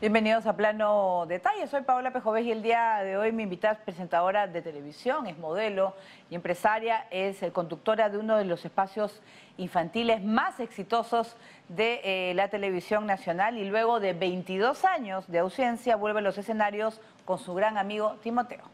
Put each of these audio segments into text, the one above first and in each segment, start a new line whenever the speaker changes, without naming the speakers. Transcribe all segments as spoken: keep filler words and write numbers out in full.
Bienvenidos a Plano Detalle. Soy Paola Pejovés y el día de hoy mi invitada es presentadora de televisión, es modelo y empresaria, es el conductora de uno de los espacios infantiles más exitosos de eh, la televisión nacional y luego de veintidós años de ausencia vuelve a los escenarios con su gran amigo Timoteo.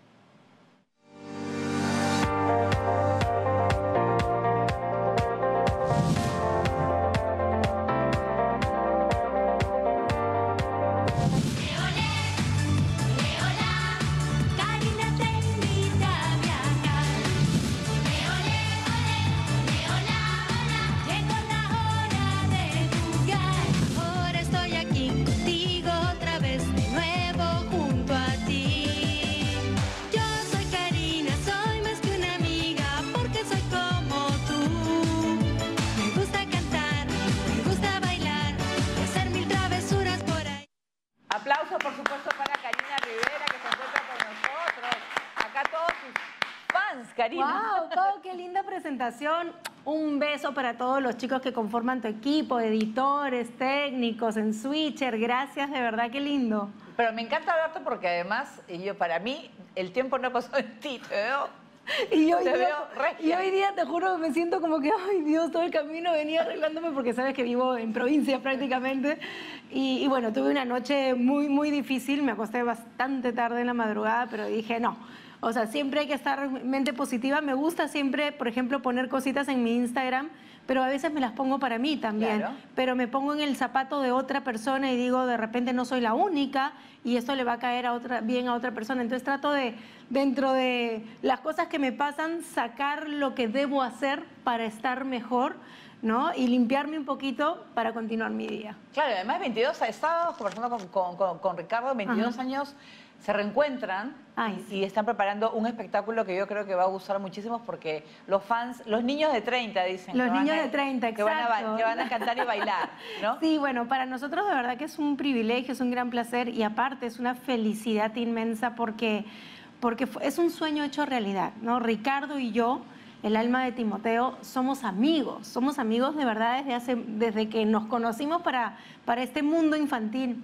Aplausos, por supuesto, para Karina Rivera, que se encuentra con nosotros. Acá todos sus fans, Karina.
¡Wow! Pau, qué linda presentación. Un beso para todos los chicos que conforman tu equipo, editores, técnicos, en Switcher. Gracias, de verdad, qué lindo.
Pero me encanta verte porque además, yo para mí, el tiempo no pasó en ti, te veo.
Y hoy,
te
día,
veo
y hoy día, te juro, me siento como que, ay Dios, todo el camino venía arreglándome porque sabes que vivo en provincia prácticamente. Y, y bueno, tuve una noche muy, muy difícil, me acosté bastante tarde en la madrugada, pero dije, no, o sea, siempre hay que estar mente positiva. Me gusta siempre, por ejemplo, poner cositas en mi Instagram, pero a veces me las pongo para mí también.
Claro.
Pero me pongo en el zapato de otra persona y digo, de repente no soy la única y esto le va a caer a otra, bien a otra persona. Entonces trato de, dentro de las cosas que me pasan, sacar lo que debo hacer para estar mejor, ¿no? Y limpiarme un poquito para continuar mi día.
Claro, además veintidós, estábamos conversando con, con, con, con Ricardo, veintidós Ajá. años se reencuentran
Ay,
y, y están preparando un espectáculo que yo creo que va a gustar muchísimo porque los fans, los niños de treinta dicen.
Los niños
a,
de treinta,
que
exacto.
Van a, que van a cantar y bailar, ¿no?
Sí, bueno, para nosotros de verdad que es un privilegio, es un gran placer y aparte es una felicidad inmensa porque, porque es un sueño hecho realidad, ¿no? Ricardo y yo, el alma de Timoteo, somos amigos, somos amigos de verdad desde, hace, desde que nos conocimos para, para este mundo infantil.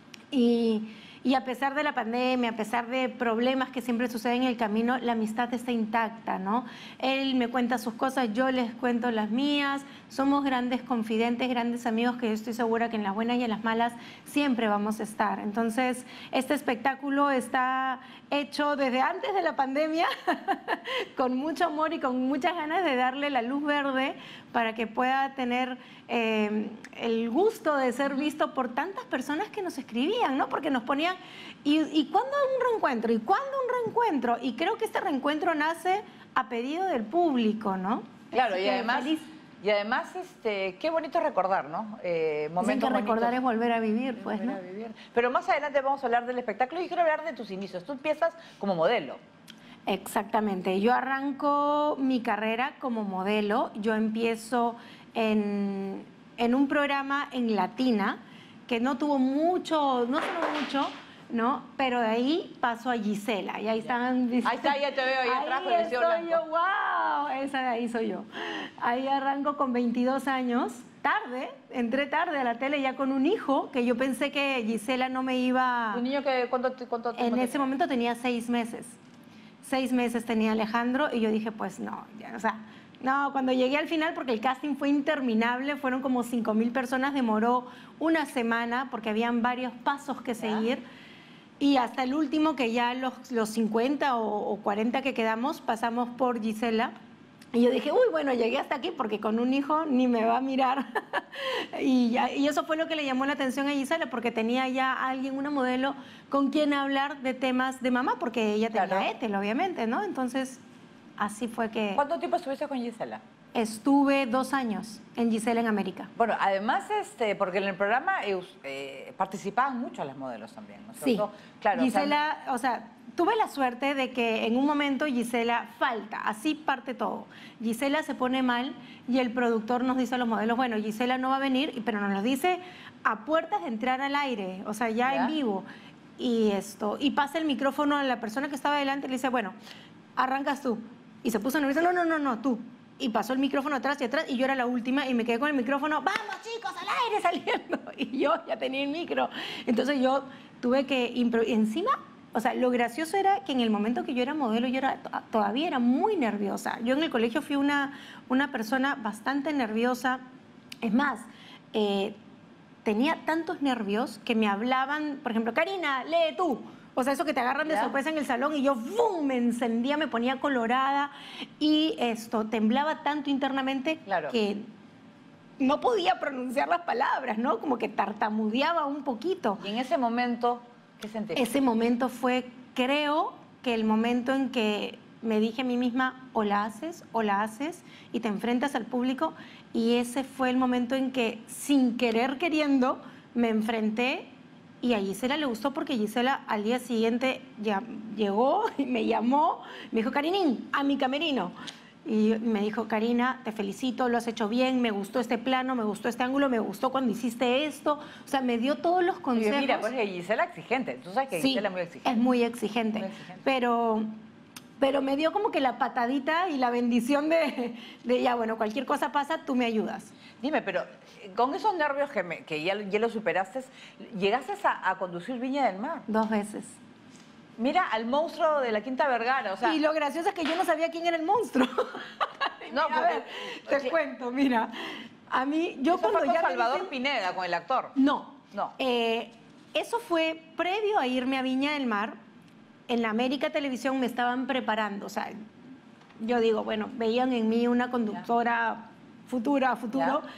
Y, y a pesar de la pandemia, a pesar de problemas que siempre suceden en el camino, la amistad está intacta, ¿no? Él me cuenta sus cosas, yo les cuento las mías, somos grandes confidentes, grandes amigos que yo estoy segura que en las buenas y en las malas siempre vamos a estar. Entonces, este espectáculo está hecho desde antes de la pandemia, con mucho amor y con muchas ganas de darle la luz verde para que pueda tener eh, el gusto de ser visto por tantas personas que nos escribían, ¿no? Porque nos ponían, ¿y, y cuándo un reencuentro? ¿Y cuándo un reencuentro? Y creo que este reencuentro nace a pedido del público, ¿no?
Claro,
Así
y además... Feliz. Y además, este, qué bonito recordar, ¿no? Eh, momentos
Dicen que recordar
bonitos.
es volver a vivir, pues,
volver
¿no?
A vivir. Pero más adelante vamos a hablar del espectáculo y quiero hablar de tus inicios. Tú empiezas como modelo.
Exactamente. Yo arranco mi carrera como modelo. Yo empiezo en, en un programa en Latina que no tuvo mucho, no sonó mucho, ¿no? Pero de ahí paso a Gisela. Y ahí están...
Ahí está, ya te veo ahí atrás con el vestido blanco.
Ahí estoy yo, wow, esa de ahí soy yo. Ahí arranco con veintidós años, tarde, entré tarde a la tele ya con un hijo, que yo pensé que Gisela no me iba...
¿Un niño que cuánto, cuánto tiempo
En ese
tenía?
momento tenía seis meses. Seis meses tenía Alejandro y yo dije, pues no, ya, o sea... No, cuando llegué al final, porque el casting fue interminable, fueron como cinco mil personas, demoró una semana porque habían varios pasos que seguir. Y hasta el último, que ya los, los cincuenta o, o cuarenta que quedamos, pasamos por Gisela. Y yo dije, uy, bueno, llegué hasta aquí porque con un hijo ni me va a mirar. y, ya, y eso fue lo que le llamó la atención a Gisela, porque tenía ya alguien, una modelo, con quien hablar de temas de mamá, porque ella tenía
claro.
étel, obviamente, ¿no? Entonces, así fue que...
¿Cuánto tiempo estuviste con Gisela?
Estuve dos años en Gisela en América.
Bueno, además, este, porque en el programa eh, participaban mucho las modelos también, ¿no?
Sí,
claro,
Gisela, o sea, o sea, tuve la suerte de que en un momento Gisela falta, así parte todo. Gisela se pone mal y el productor nos dice a los modelos, bueno, Gisela no va a venir, pero nos lo dice a puertas de entrar al aire, o sea, ya, ya. en vivo. Y esto, y pasa el micrófono a la persona que estaba delante y le dice, bueno, arrancas tú. Y se puso nerviosa, no, no, no, no, tú. y pasó el micrófono atrás y atrás y yo era la última y me quedé con el micrófono, vamos chicos, al aire saliendo. Y yo ya tenía el micro. Entonces yo tuve que improvisar. Encima, o sea, lo gracioso era que en el momento que yo era modelo, yo era, todavía era muy nerviosa. Yo en el colegio fui una, una persona bastante nerviosa. Es más, eh, tenía tantos nervios que me hablaban, por ejemplo, Karina, lee tú. O sea, eso que te agarran de
¿Ya?
sorpresa en el salón y yo ¡bum! Me encendía, me ponía colorada y esto, temblaba tanto internamente
Claro.
que no podía pronunciar las palabras, ¿no? Como que tartamudeaba un poquito.
Y en ese momento, ¿qué sentiste?
Ese momento fue, creo, que el momento en que me dije a mí misma, o la haces, o la haces, y te enfrentas al público, y ese fue el momento en que, sin querer queriendo, me enfrenté. Y a Gisela le gustó porque Gisela al día siguiente ya llegó y me llamó, me dijo, Karinín, a mi camerino. Y me dijo, Karina, te felicito, lo has hecho bien, me gustó este plano, me gustó este ángulo, me gustó cuando hiciste esto. O sea, me dio todos los consejos.
Y mira, pues Gisela exigente, tú sabes que
Sí,
Gisela es muy exigente.
es muy exigente,
Muy exigente.
Pero, pero me dio como que la patadita y la bendición de, de ya, bueno, cualquier cosa pasa, tú me ayudas.
Dime, pero eh, con esos nervios que, me, que ya, ya lo superaste, ¿llegaste a, a conducir Viña del Mar?
Dos veces.
Mira, al monstruo de la Quinta Vergara, o sea...
Y lo gracioso es que yo no sabía quién era el monstruo.
No,
Mira, a ver,
porque-
te cuento, mira. A mí, yo
eso
cuando
fue con
ya me
Salvador
dicen-
Pineda, con el actor.
No.
No.
Eh, eso fue previo a irme a Viña del Mar. En la América Televisión me estaban preparando. O sea, yo digo, bueno, veían en mí una conductora futura, futuro.
Ya.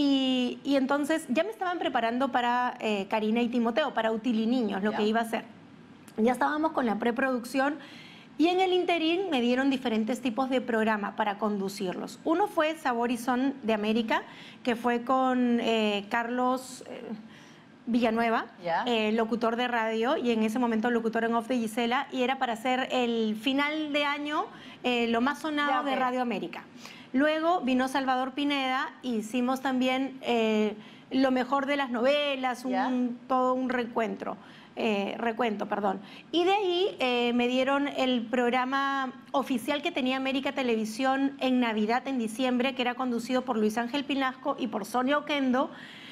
Y, y entonces ya me estaban preparando para eh, Karina y Timoteo, para Utiliniños, lo
Ya.
que iba a hacer. Ya estábamos con la preproducción y en el interín me dieron diferentes tipos de programa para conducirlos. Uno fue Sabor y Son de América, que fue con eh, Carlos eh, Villanueva,
Ya.
eh, locutor de radio y en ese momento locutor en off de Gisela, y era para hacer el final de año eh, lo más sonado
Ya, ok.
de Radio América. Luego vino Salvador Pineda, hicimos también eh, lo mejor de las novelas,
Ya.
un, todo un recuentro. Eh, recuento, perdón. Y de ahí eh, me dieron el programa oficial que tenía América Televisión en Navidad, en diciembre, que era conducido por Luis Ángel Pinasco y por Sonia Oquendo.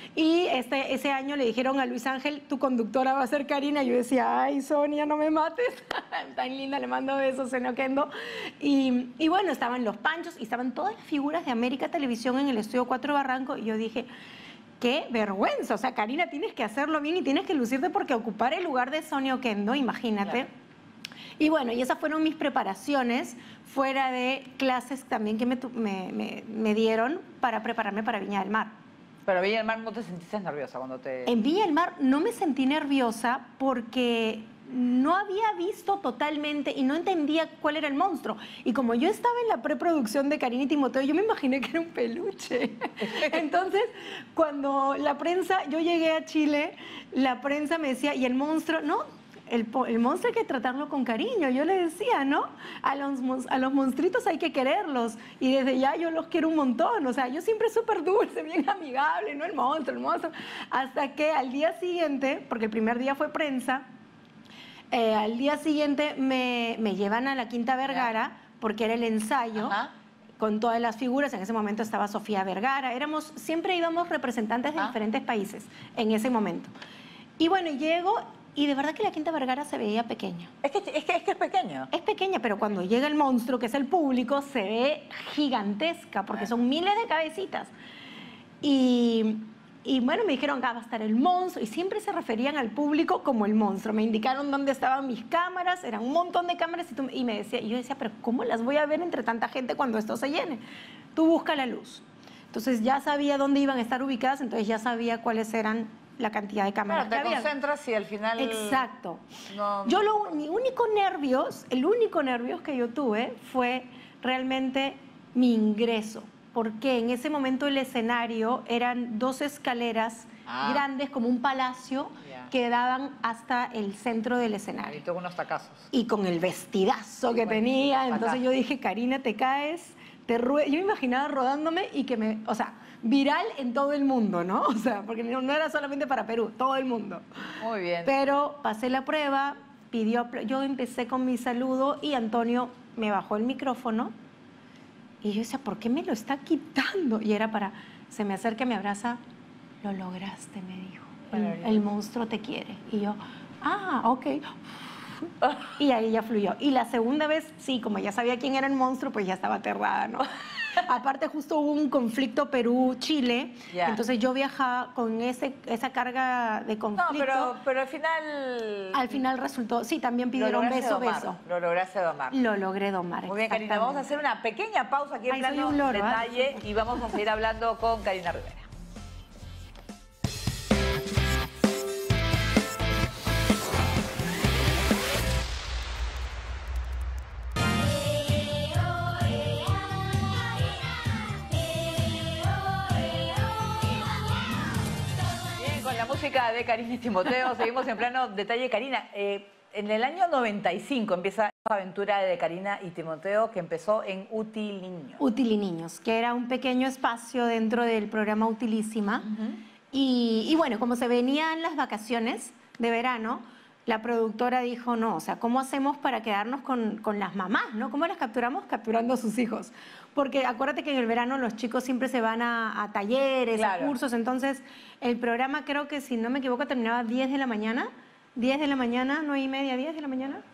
Y este, ese año le dijeron a Luis Ángel, tu conductora va a ser Karina. Yo decía, ay, Sonia, no me mates. Tan linda, le mando besos, Sonia Oquendo. Y, y bueno, estaban los Panchos y estaban todas las figuras de América Televisión en el Estudio Cuatro Barranco. Y yo dije, qué vergüenza. O sea, Karina, tienes que hacerlo bien y tienes que lucirte porque ocupar el lugar de Sonia Oquendo, imagínate.
Claro.
Y bueno, y esas fueron mis preparaciones, fuera de clases también que me, tu- me, me- me dieron para prepararme para Viña del Mar.
Pero Viña del Mar, ¿no te sentiste nerviosa cuando te...?
En Viña del Mar no me sentí nerviosa porque no había visto totalmente y no entendía cuál era el monstruo. Y como yo estaba en la preproducción de Karina y Timoteo, yo me imaginé que era un peluche. Entonces, cuando la prensa, yo llegué a Chile, la prensa me decía, ¿y el monstruo? No, el, po- el monstruo hay que tratarlo con cariño. Yo le decía, ¿no? A los, mons- a los monstruitos hay que quererlos. Y desde ya yo los quiero un montón. O sea, yo siempre súper dulce, bien amigable, no el monstruo, el monstruo. Hasta que al día siguiente, porque el primer día fue prensa, eh, al día siguiente me, me llevan a la Quinta Vergara porque era el ensayo.
Ajá.
Con todas las figuras, en ese momento estaba Sofía Vergara, éramos, siempre íbamos representantes de
Ah.
diferentes países en ese momento. Y bueno, llego y de verdad que la Quinta Vergara se veía pequeña.
Es que es, que, es, que es pequeño.
Es pequeña, pero cuando llega el monstruo, que es el público, se ve gigantesca, porque son miles de cabecitas. Y, y bueno, me dijeron, acá va a estar el monstruo, y siempre se referían al público como el monstruo. Me indicaron dónde estaban mis cámaras, eran un montón de cámaras, y, tú- y me decía, y yo decía, pero ¿cómo las voy a ver entre tanta gente cuando esto se llene? Tú busca la luz. Entonces ya sabía dónde iban a estar ubicadas, entonces ya sabía cuáles eran la cantidad de cámaras
Claro, te
que había.
concentras y al final...
Exacto.
No-
Yo lo, mi único nervios, el único nervios que yo tuve fue realmente mi ingreso, porque en ese momento el escenario eran dos escaleras
Ah.
grandes como un palacio
Ya.
que daban hasta el centro del
Y
escenario.
tengo unos tacazos.
Y con el vestidazo que
Bueno,
tenía,
fatal.
entonces yo dije, Karina, te caes, te rue-". Yo me imaginaba rodándome y que me, o sea, viral en todo el mundo, ¿no? O sea, porque no, no era solamente para Perú, todo el mundo.
Muy bien.
Pero pasé la prueba, pidió, apl- yo empecé con mi saludo y Antonio me bajó el micrófono Y yo decía, ¿por qué me lo está quitando? Y era para, se me acerca, me abraza, lo lograste, me dijo. El, el monstruo te quiere. Y yo, ah, ok. Y ahí ya fluyó. Y la segunda vez, sí, como ya sabía quién era el monstruo, pues ya estaba aterrada, ¿no? Aparte, justo hubo un conflicto Perú-Chile, yeah. Entonces yo viajaba con ese, esa carga de conflicto.
No, pero, pero al final...
Al final resultó, sí, también pidieron beso,
domar,
beso.
Lo lograste domar.
Lo logré domar,
muy bien, Karina, vamos a hacer una pequeña pausa aquí en
Ay,
Plano
loro,
Detalle,
¿eh?
Y vamos a seguir hablando con Karina Rivera. Música de Karina y Timoteo, seguimos en Plano Detalle. Karina, eh, en el año noventa y cinco empieza esta aventura de Karina y Timoteo que empezó en Utiliños.
Utiliños, que era un pequeño espacio dentro del programa Utilísima. Uh-huh. y, y bueno, como se venían las vacaciones de verano, la productora dijo, no, o sea, ¿cómo hacemos para quedarnos con, con las mamás, ¿no? ¿Cómo las capturamos? Capturando a sus hijos. Porque acuérdate que en el verano los chicos siempre se van a, a talleres, claro. A cursos, entonces el programa creo que, si no me equivoco, terminaba a diez de la mañana, diez de la mañana, nueve y media, diez de la mañana.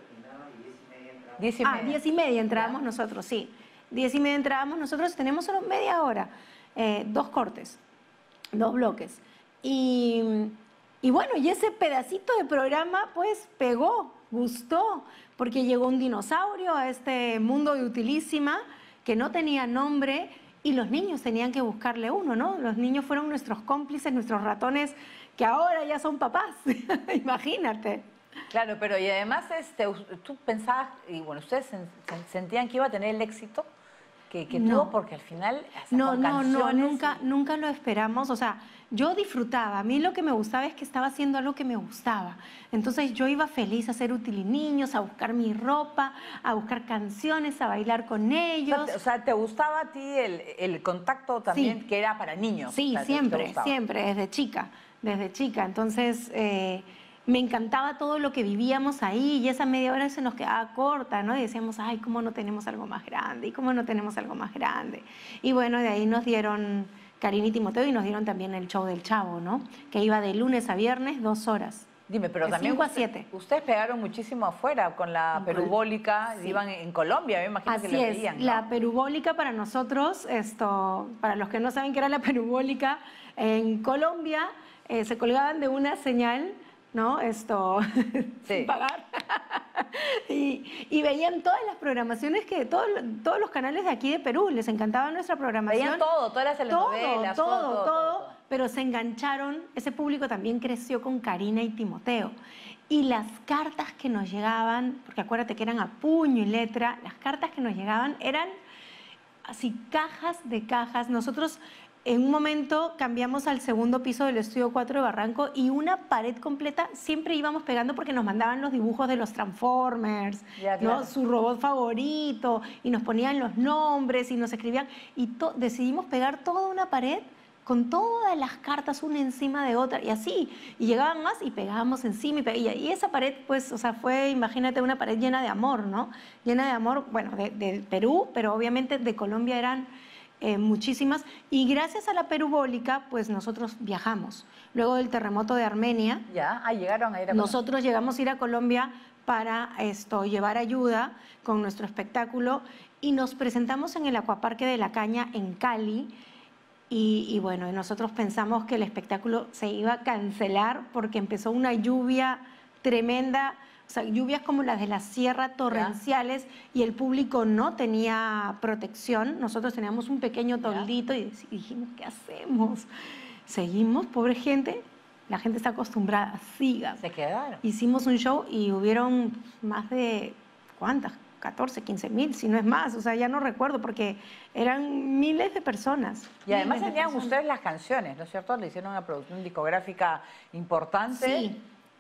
diez y media.
Ah, diez y media entrábamos ¿Ya? nosotros, sí. diez y media entrábamos nosotros, tenemos solo media hora, eh, dos cortes, dos bloques. Y... Y bueno, y ese pedacito de programa pues pegó, gustó, porque llegó un dinosaurio a este mundo de Utilísima que no tenía nombre y los niños tenían que buscarle uno, ¿no? Los niños fueron nuestros cómplices, nuestros ratones, que ahora ya son papás, imagínate.
Claro, pero y además este, tú pensabas, y bueno, ustedes sentían que iba a tener el éxito que, que
no.
tuvo, porque al final...
No, no, no, nunca, y... nunca lo esperamos, o sea... Yo disfrutaba, a mí lo que me gustaba es que estaba haciendo algo que me gustaba. Entonces yo iba feliz a hacer Utiliños, a buscar mi ropa, a buscar canciones, a bailar con ellos.
O sea, o sea ¿te gustaba a ti el, el contacto también sí. que era para niños?
Sí,
o sea,
siempre, siempre, desde chica, desde chica. Entonces eh, me encantaba todo lo que vivíamos ahí y esa media hora se nos quedaba corta, ¿no? Y decíamos, ay, ¿cómo no tenemos algo más grande? ¿Y cómo no tenemos algo más grande? Y bueno, de ahí nos dieron... Karina y Timoteo y nos dieron también el show del Chavo, ¿no? Que iba de lunes a viernes, dos horas.
Dime, pero
de
también
cinco
usted,
a siete.
Ustedes pegaron muchísimo afuera con la en perubólica, sí. Iban en Colombia, me imagino
Así
que lo
es,
veían, ¿no?
La perubólica para nosotros, esto, para los que no saben qué era la perubólica, en Colombia eh, se colgaban de una señal, ¿no? Esto, sí. sin pagar. y, y veían todas las programaciones que, todo, todos los canales de aquí de Perú, les encantaba nuestra programación.
Veían todo, todas las telenovelas,
todo, todo,
todo, todo,
todo,
todo.
Pero se engancharon, ese público también creció con Karina y Timoteo. Y las cartas que nos llegaban, porque acuérdate que eran a puño y letra, las cartas que nos llegaban eran así cajas de cajas. Nosotros... En un momento cambiamos al segundo piso del Estudio cuatro de Barranco y una pared completa siempre íbamos pegando porque nos mandaban los dibujos de los Transformers, ya, claro. ¿no? Su robot favorito, y nos ponían los nombres y nos escribían. Y decidimos pegar toda una pared con todas las cartas una encima de otra y así. Y llegaban más y pegábamos encima. Y, y esa pared, pues, o sea, fue, imagínate, una pared llena de amor, ¿no? Llena de amor, bueno, de, de Perú, pero obviamente de Colombia eran... Eh, muchísimas, y gracias a la perubólica pues nosotros viajamos. Luego del terremoto de Armenia,
ya, ah, llegaron a ir a
nosotros llegamos a ir a Colombia para esto, llevar ayuda con nuestro espectáculo y nos presentamos en el Acuaparque de la Caña en Cali y, y bueno, nosotros pensamos que el espectáculo se iba a cancelar porque empezó una lluvia tremenda. O sea, lluvias como las de la sierra, torrenciales, ¿ya? Y el público no tenía protección. Nosotros teníamos un pequeño toldito y dijimos, ¿qué hacemos? Seguimos, pobre gente. La gente está acostumbrada, siga.
Se quedaron.
Hicimos un show y hubieron más de, ¿cuántas? catorce, quince mil, si no es más. O sea, ya no recuerdo porque eran miles de personas.
Y además tenían ustedes las canciones, ¿no es cierto? Le hicieron una producción discográfica importante.
Sí.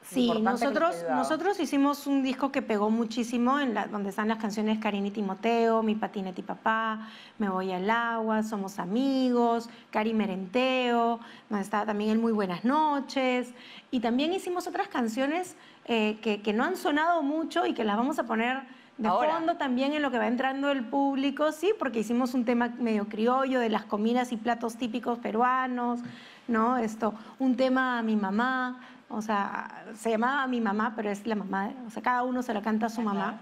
Sí,
importante que les
nosotros,
ayudaba.
nosotros hicimos un disco que pegó muchísimo, en la, donde están las canciones Karin y Timoteo, Mi patinete y papá, Me voy al agua, Somos amigos, Cari Merenteo, donde estaba también el Muy buenas noches. Y también hicimos otras canciones eh, que, que no han sonado mucho y que las vamos a poner de
Ahora.
fondo también en lo que va entrando el público, sí, porque hicimos un tema medio criollo de las comidas y platos típicos peruanos, ¿no? Esto, un tema a mi mamá. O sea, se llamaba Mi mamá, pero es la mamá, o sea, cada uno se la canta a su
Ajá.
mamá.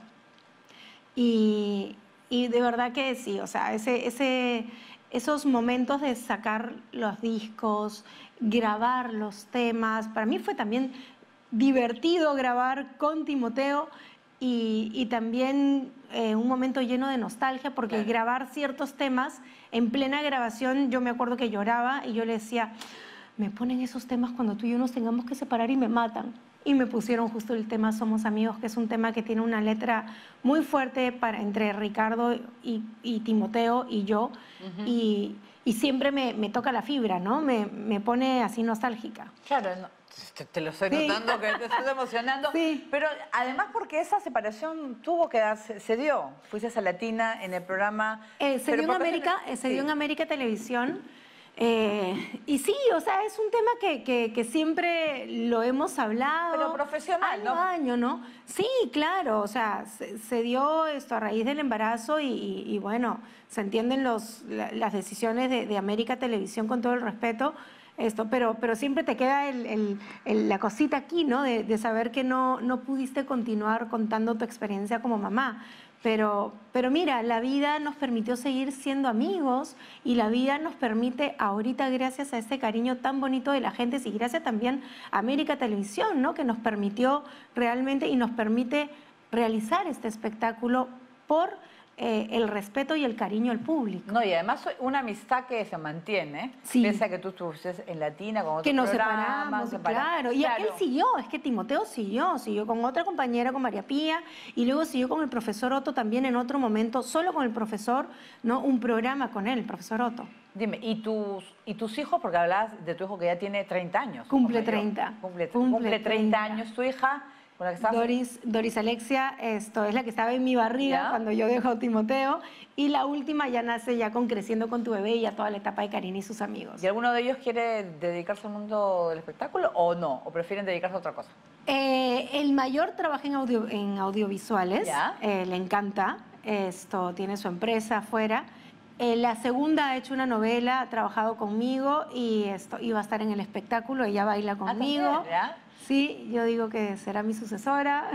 Y, y de verdad que sí, o sea, ese, ese, esos momentos de sacar los discos, grabar los temas, para mí fue también divertido grabar con Timoteo y, y también eh, un momento lleno de nostalgia, porque
Claro.
grabar ciertos temas en plena grabación, yo me acuerdo que lloraba y yo le decía, me ponen esos temas cuando tú y yo nos tengamos que separar y me matan. Y me pusieron justo el tema Somos amigos, que es un tema que tiene una letra muy fuerte para, entre Ricardo y, y Timoteo y yo. Uh-huh. y, y siempre me, me toca la fibra, ¿no? Me, me pone así nostálgica.
Claro, no, te, te lo estoy
Sí.
notando, que te estás emocionando.
Sí.
Pero además porque esa separación tuvo que darse, se dio. Fuiste a Latina en el programa...
Eh, se dio en América, se, se dio en América Televisión. Eh, y sí, o sea, es un tema que, que, que siempre lo hemos hablado.
Pero profesional,
año
¿no?
a año, ¿no? Sí, claro, o sea, se, se dio esto a raíz del embarazo y, y, y bueno, se entienden los, la, las decisiones de, de América Televisión con todo el respeto, esto, pero, pero siempre te queda el, el, el, la cosita aquí, ¿no? De, de saber que no, no pudiste continuar contando tu experiencia como mamá. Pero, pero mira, la vida nos permitió seguir siendo amigos y la vida nos permite ahorita, gracias a este cariño tan bonito de la gente, y gracias también a América Televisión, ¿no? Que nos permitió realmente y nos permite realizar este espectáculo por eh, el respeto y el cariño al público.
No, y además una amistad que se mantiene,
sí.
Pese a que tú estuviste en Latina con otro
que nos
programa,
separamos,
separa...
claro, y
claro.
él siguió, es que Timoteo siguió, siguió con otra compañera, con María Pía, y luego siguió con el profesor Otto también en otro momento, solo con el profesor, ¿no? Un programa con él, el profesor Otto.
Dime, ¿y tus, ¿y tus hijos? Porque hablabas de tu hijo que ya tiene treinta años.
Cumple treinta.
Cumple,
cumple,
cumple treinta años. ¿Tu hija? Con la que estás...
Doris, Doris Alexia, esto es la que estaba en mi barriga
¿Ya?
cuando yo dejo a Timoteo, y la última ya nace ya con Creciendo con tu bebé y ya toda la etapa de Karin y sus amigos.
¿Y alguno de ellos quiere dedicarse al mundo del espectáculo o no? ¿O prefieren dedicarse a otra cosa?
Eh, el mayor trabaja en, audio, en audiovisuales, eh, le encanta, esto tiene su empresa afuera. Eh, la segunda ha hecho una novela, ha trabajado conmigo y esto iba a estar en el espectáculo, ella baila conmigo.
Ah, ¿también, ya?
Sí, yo digo que será mi sucesora.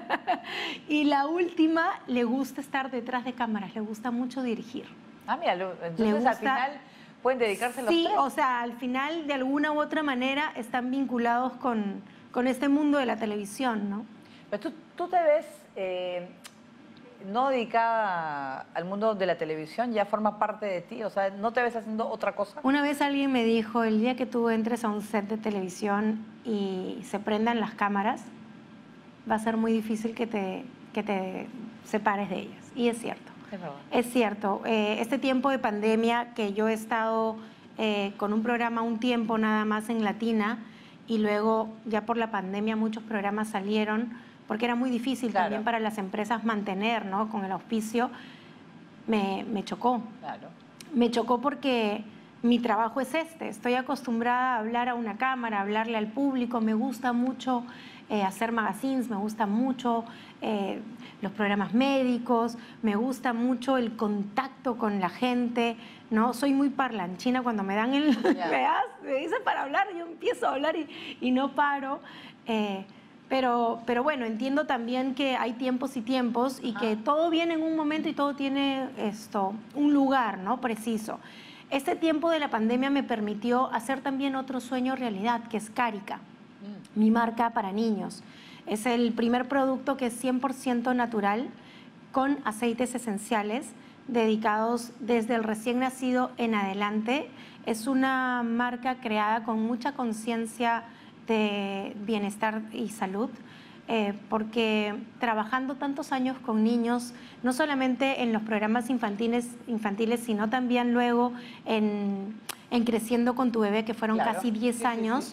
Y la última, le gusta estar detrás de cámaras, le gusta mucho dirigir.
Ah, mira, entonces
le gusta...
al final pueden dedicarse los
sí,
tres.
Sí, o sea, al final de alguna u otra manera están vinculados con, con este mundo de la televisión, ¿no?
Pero tú, tú te ves eh, no dedicada al mundo de la televisión, ya forma parte de ti, o sea, ¿no te ves haciendo otra cosa?
Una vez alguien me dijo, el día que tú entres a un set de televisión y se prendan las cámaras, va a ser muy difícil que te, que te separes de ellas. Y es cierto.
Es verdad.
Es cierto. Eh, este tiempo de pandemia que yo he estado eh, con un programa un tiempo nada más en Latina y luego ya por la pandemia muchos programas salieron porque era muy difícil claro. también para las empresas mantener, ¿no? Con el auspicio, me, me chocó.
Claro.
Me chocó porque mi trabajo es este. Estoy acostumbrada a hablar a una cámara, a hablarle al público. Me gusta mucho eh, hacer magazines, me gusta mucho eh, los programas médicos, me gusta mucho el contacto con la gente, ¿no? Soy muy parlanchina cuando me dan el... Yeah. me, me dicen para hablar, yo empiezo a hablar y, y no paro. Eh, Pero, pero bueno, entiendo también que hay tiempos y tiempos y que todo viene en un momento y todo tiene esto, un lugar, ¿no? Preciso. Este tiempo de la pandemia me permitió hacer también otro sueño realidad, que es Carica, mm. mi marca para niños. Es el primer producto que es cien por ciento natural, con aceites esenciales, dedicados desde el recién nacido en adelante. Es una marca creada con mucha conciencia de bienestar y salud, eh, porque trabajando tantos años con niños, no solamente en los programas infantiles, infantiles sino también luego en, en Creciendo con tu bebé, que fueron claro. casi diez años, sí, sí, sí.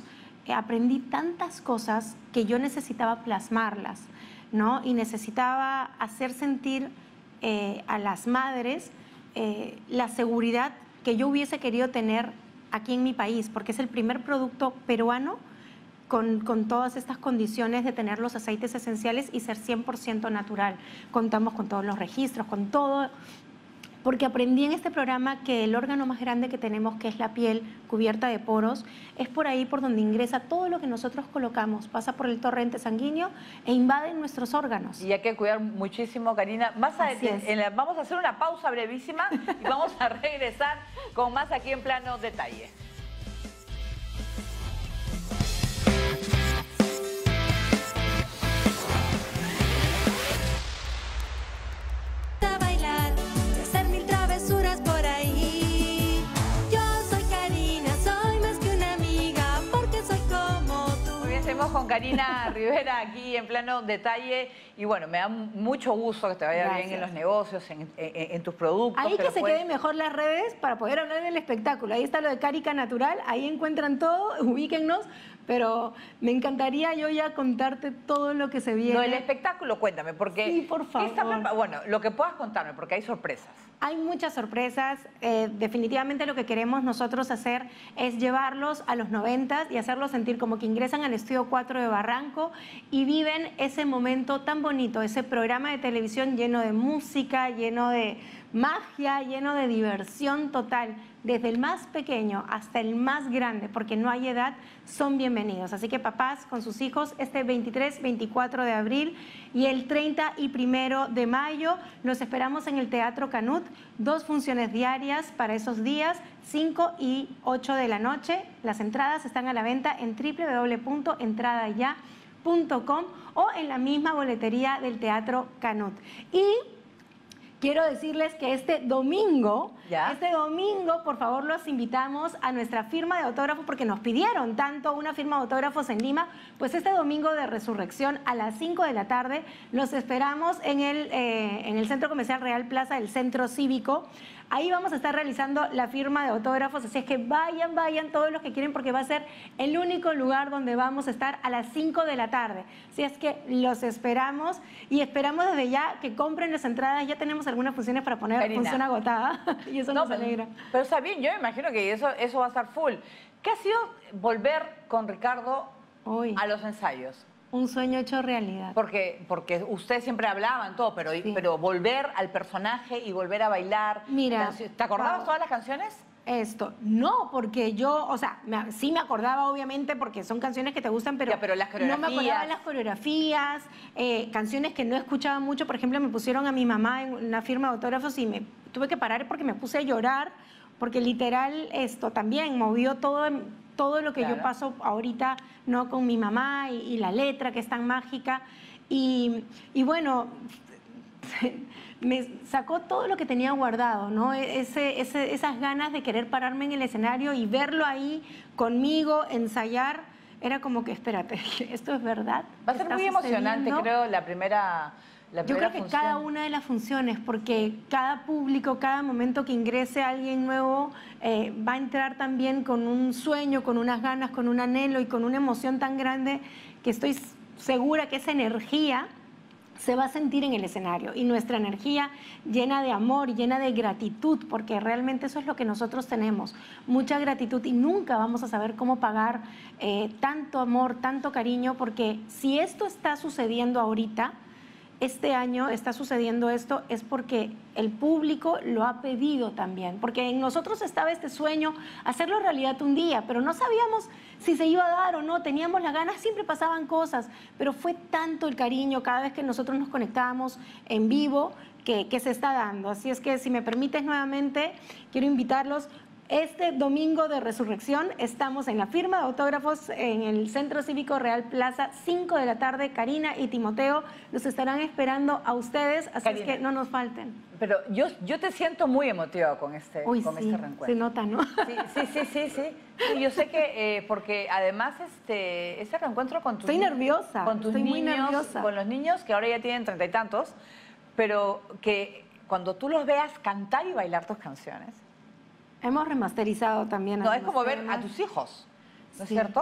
eh, aprendí tantas cosas que yo necesitaba plasmarlas, ¿no? Y necesitaba hacer sentir eh, a las madres eh, la seguridad que yo hubiese querido tener aquí en mi país, porque es el primer producto peruano Con, con todas estas condiciones de tener los aceites esenciales y ser cien por ciento natural. Contamos con todos los registros, con todo, porque aprendí en este programa que el órgano más grande que tenemos, que es la piel cubierta de poros, es por ahí por donde ingresa todo lo que nosotros colocamos, pasa por el torrente sanguíneo e invade nuestros órganos.
Y hay que cuidar muchísimo, Karina. Más adelante, en la, vamos a hacer una pausa brevísima y vamos a regresar con más aquí en Plano Detalle. Con Karina Rivera aquí en Plano Detalle y bueno, me da mucho gusto que te vaya Gracias. bien en los negocios, en, en, en tus productos.
Ahí que, que se
puedes...
queden mejor las redes para poder hablar del espectáculo. Ahí está lo de Carica Natural, ahí encuentran todo, ubíquennos, pero me encantaría yo ya contarte todo lo que se viene.
Lo del espectáculo, cuéntame, porque...
Sí, por favor.
Esta, bueno, lo que puedas contarme, porque hay sorpresas.
Hay muchas sorpresas. Eh, definitivamente lo que queremos nosotros hacer es llevarlos a los noventas y hacerlos sentir como que ingresan al Estudio cuatro de Barranco y viven ese momento tan bonito, ese programa de televisión lleno de música, lleno de magia, lleno de diversión total. Desde el más pequeño hasta el más grande, porque no hay edad, son bienvenidos. Así que papás con sus hijos este veintitrés, veinticuatro de abril y el treinta y primero de mayo los esperamos en el Teatro Canut. Dos funciones diarias para esos días, cinco y ocho de la noche. Las entradas están a la venta en doble u doble u doble u punto entrada ya punto com o en la misma boletería del Teatro Canut. Y quiero decirles que este domingo, ¿Ya? este domingo, por favor, los invitamos a nuestra firma de autógrafos porque nos pidieron tanto una firma de autógrafos en Lima. Pues este domingo de Resurrección a las cinco de la tarde los esperamos en el, eh, en el Centro Comercial Real Plaza del Centro Cívico. Ahí vamos a estar realizando la firma de autógrafos, así es que vayan, vayan todos los que quieren porque va a ser el único lugar donde vamos a estar a las cinco de la tarde. Así es que los esperamos y esperamos desde ya que compren las entradas. Ya tenemos algunas funciones para poner Karina. función agotada y eso no, nos alegra.
Pero, pero está bien, yo me imagino que eso, eso va a estar full. ¿Qué ha sido volver con Ricardo Hoy. a los ensayos?
Un sueño hecho realidad.
Porque, porque ustedes siempre hablaban todo, pero, sí. pero volver al personaje y volver a bailar.
Mira,
¿te acordabas wow. todas las canciones?
Esto, no, porque yo, o sea, me, sí me acordaba obviamente porque son canciones que te gustan, pero,
ya, pero las
no me acordaba de las coreografías, eh, canciones que no escuchaba mucho. Por ejemplo, me pusieron a mi mamá en una firma de autógrafos y me tuve que parar porque me puse a llorar, porque literal esto también movió todo, todo lo que claro. yo paso ahorita, ¿no? Con mi mamá y, y la letra que es tan mágica. Y, y bueno, me sacó todo lo que tenía guardado, ¿no? Ese, ese, esas ganas de querer pararme en el escenario y verlo ahí conmigo, ensayar, era como que, espérate, ¿esto es verdad?
Va a ser muy emocionante, creo, la primera... La
Yo creo que función. cada una de las funciones, porque cada público, cada momento que ingrese alguien nuevo eh, va a entrar también con un sueño, con unas ganas, con un anhelo y con una emoción tan grande que estoy segura que esa energía se va a sentir en el escenario, y nuestra energía llena de amor, llena de gratitud, porque realmente eso es lo que nosotros tenemos, mucha gratitud, y nunca vamos a saber cómo pagar eh, tanto amor, tanto cariño, porque si esto está sucediendo ahorita, este año está sucediendo esto, es porque el público lo ha pedido también, porque en nosotros estaba este sueño, hacerlo realidad un día, pero no sabíamos si se iba a dar o no, teníamos las ganas, siempre pasaban cosas, pero fue tanto el cariño cada vez que nosotros nos conectábamos en vivo que, que se está dando. Así es que si me permites nuevamente, quiero invitarlos. Este domingo de Resurrección estamos en la firma de autógrafos en el Centro Cívico Real Plaza, cinco de la tarde. Karina y Timoteo los estarán esperando a ustedes, así Karina, es que no nos falten.
Pero yo, yo te siento muy emotiva con este,
Uy,
con
sí,
este reencuentro.
Se nota, ¿no?
Sí, sí, sí, sí. sí. sí yo sé que, eh, porque además este, este reencuentro con tus
Estoy nerviosa,
con tus
estoy
niños,
muy nerviosa.
Con los niños que ahora ya tienen treinta y tantos, pero que cuando tú los veas cantar y bailar tus canciones...
Hemos remasterizado también.
No, es como ver a tus hijos, ¿no es
sí.
cierto?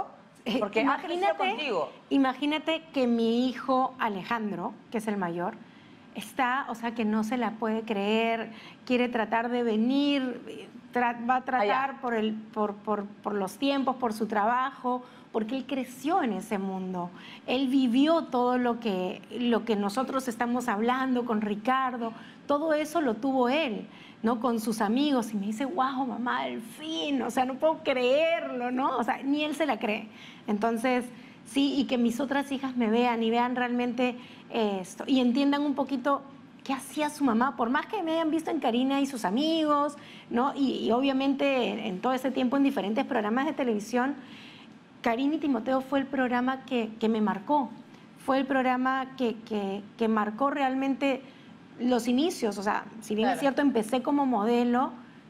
Porque ha crecido contigo.
Imagínate que mi hijo Alejandro, que es el mayor, está, o sea, que no se la puede creer, quiere tratar de venir, tra va a tratar
Allá.
por, el, por, por, por los tiempos, por su trabajo, porque él creció en ese mundo. Él vivió todo lo que, lo que nosotros estamos hablando con Ricardo, todo eso lo tuvo él, ¿no? Con sus amigos, y me dice, wow, mamá, al fin, o sea, no puedo creerlo, ¿no? O sea, ni él se la cree. Entonces, sí, y que mis otras hijas me vean y vean realmente esto, y entiendan un poquito qué hacía su mamá, por más que me hayan visto en Karina y sus amigos, ¿no? Y, y obviamente en, en todo ese tiempo en diferentes programas de televisión, Karina y Timoteo fue el programa que, que me marcó, fue el programa que, que, que marcó realmente los inicios. O sea, si bien
Claro.
es cierto, empecé como modelo,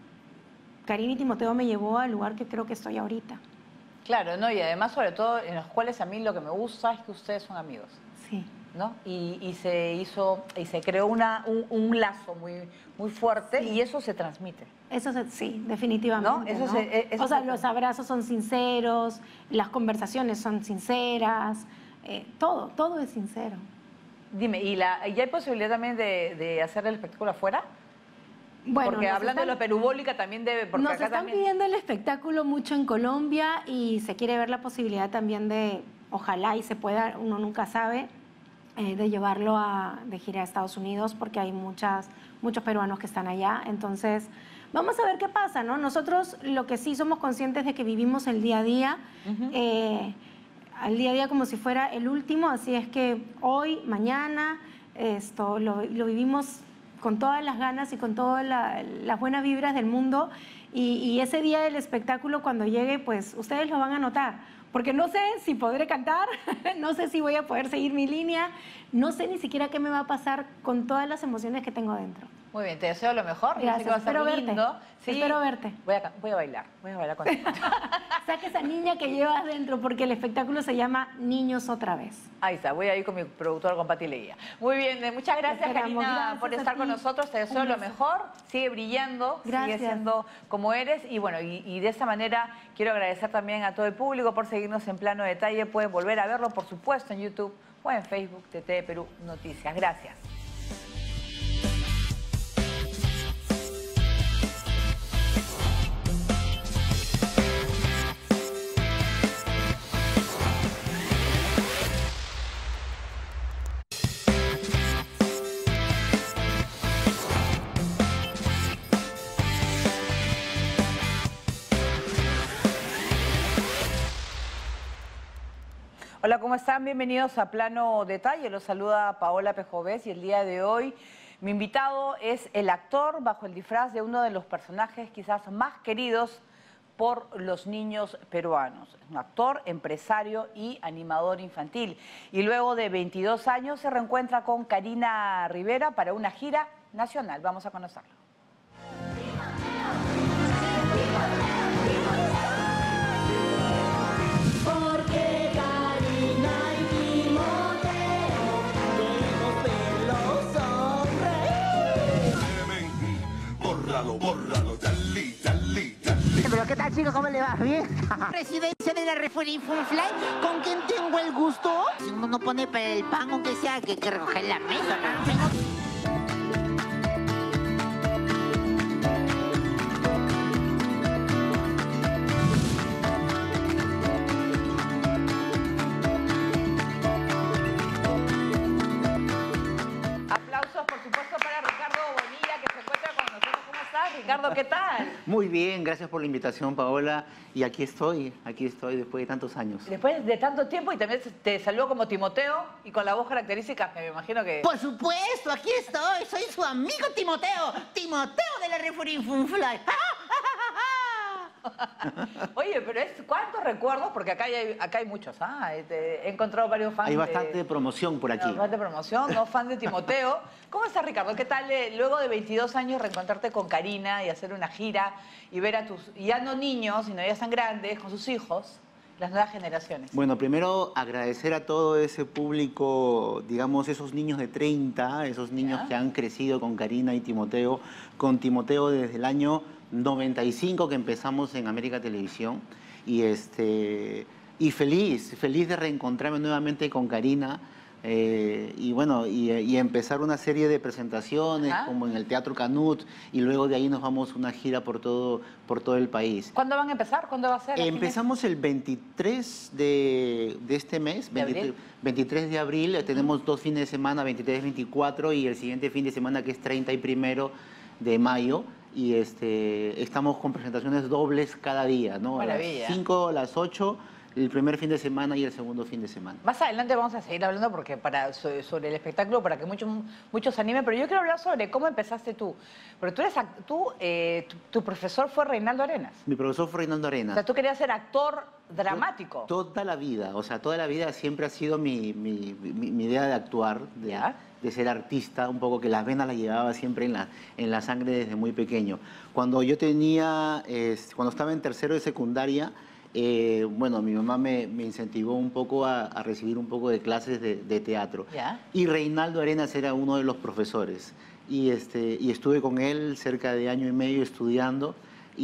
Karina y Timoteo me llevó al lugar que creo que estoy ahorita.
Claro, ¿no? Y además, sobre todo, en los cuales a mí lo que me gusta es que ustedes son amigos.
Sí.
¿No? Y, y se hizo, y se creó una, un, un lazo muy, muy fuerte, sí. Y eso se transmite.
Eso se, sí, definitivamente.
¿No? Eso
¿no?
Se, eso
o sea,
se...
los abrazos son sinceros, las conversaciones son sinceras, eh, todo, todo es sincero.
Dime, ¿y la, ¿y hay posibilidad también de, de hacer el espectáculo afuera?
Bueno,
porque hablando
están,
de lo perubólica también debe... Porque
nos
acá
están
también...
pidiendo el espectáculo mucho en Colombia y se quiere ver la posibilidad también de, ojalá y se pueda, uno nunca sabe, eh, de llevarlo a, de gira a Estados Unidos, porque hay muchas, muchos peruanos que están allá. Entonces, vamos a ver qué pasa, ¿no? Nosotros lo que sí somos conscientes de que vivimos el día a día, uh-huh. eh, al día a día como si fuera el último, así es que hoy, mañana, esto lo, lo vivimos con todas las ganas y con todas la, las buenas vibras del mundo, y, y ese día del espectáculo cuando llegue, pues ustedes lo van a notar, porque no sé si podré cantar, no sé si voy a poder seguir mi línea, no sé ni siquiera qué me va a pasar con todas las emociones que tengo dentro.
Muy bien, te deseo lo mejor.
Gracias,
Yo sé que va a ser
espero
lindo.
verte. Sí, espero verte.
Voy a, voy a bailar, voy a bailar contigo.
Saca esa niña que llevas dentro, porque el espectáculo se llama Niños Otra Vez.
Ahí está, voy a ir con mi productor, con Pati Leguía. Muy bien, muchas gracias, Karina, gracias por estar con nosotros. Te deseo lo mejor, sigue brillando,
gracias.
Sigue siendo como eres. Y bueno, y, y de esta manera quiero agradecer también a todo el público por seguirnos en Plano Detalle. Pueden volver a verlo, por supuesto, en YouTube o en Facebook, T T Perú Noticias. Gracias. Hola, ¿cómo están? Bienvenidos a Plano Detalle. Los saluda Paola Pejovés y el día de hoy mi invitado es el actor bajo el disfraz de uno de los personajes quizás más queridos por los niños peruanos. Es un actor, empresario y animador infantil. Y luego de veintidós años se reencuentra con Karina Rivera para una gira nacional. Vamos a conocerlo.
Bórralo, bórralo, dale, dale, dale.
Pero ¿qué tal, chicos? ¿Cómo le va? ¿Bien?
Presidencia de la Refurinfunfly, ¿con quién tengo el gusto? Si uno no pone para el pan, aunque sea que, que recoger la mesa, ¿no?
Ricardo, ¿qué tal?
Muy bien, gracias por la invitación, Paola. Y aquí estoy, aquí estoy después de tantos años.
Después de tanto tiempo, y también te saludo como Timoteo y con la voz característica, que me imagino que...
Por supuesto, aquí estoy, soy su amigo Timoteo, Timoteo de la Refurinfunfly.
Oye, pero es ¿cuántos recuerdos? Porque acá hay, acá hay muchos, ¿ah? He encontrado varios fans.
Hay bastante
de,
de promoción por aquí.
Bastante promoción, ¿no? Fan de Timoteo. ¿Cómo estás, Ricardo? ¿Qué tal eh, luego de veintidós años reencontrarte con Karina y hacer una gira y ver a tus, ya no niños, sino ya están grandes, con sus hijos, las nuevas generaciones?
Bueno, primero agradecer a todo ese público, digamos, esos niños de treinta, esos niños ¿Ya? que han crecido con Karina y Timoteo, con Timoteo desde el año noventa y cinco que empezamos en América Televisión, y este Y feliz, feliz de reencontrarme nuevamente con Karina. Eh, y bueno, y, y empezar una serie de presentaciones,
Ajá.
como en el Teatro Canut, y luego de ahí nos vamos una gira por todo, por todo el país.
¿Cuándo van a empezar? ¿Cuándo va a ser?
Empezamos el veintitrés de, de este mes,
¿De
veintitrés,
abril?
veintitrés de abril, tenemos dos fines de semana, veintitrés, veinticuatro, y el siguiente fin de semana que es treinta y primero de mayo, y este, estamos con presentaciones dobles cada día, ¿no?
Maravilla.
A las cinco, a las ocho, el primer fin de semana y el segundo fin de semana.
Más adelante vamos a seguir hablando porque para, so- sobre el espectáculo para que muchos muchos se animen, pero yo quiero hablar sobre cómo empezaste tú. Porque tú, eres, act- tú eh, tu, tu profesor fue Reinaldo Arenas.
Mi profesor fue Reinaldo
O
Arenas.
sea, tú querías ser actor dramático.
Toda la vida, o sea, toda la vida siempre ha sido mi, mi- mi- mi idea de actuar, de,
Ya.
de ser artista, un poco que las venas las llevaba siempre en la, en la sangre desde muy pequeño. Cuando yo tenía, eh, cuando estaba en tercero de secundaria, eh, bueno, mi mamá me, me incentivó un poco a, a recibir un poco de clases de, de teatro.
Ya.
Y Reinaldo Arenas era uno de los profesores. Y, este, y estuve con él cerca de año y medio estudiando.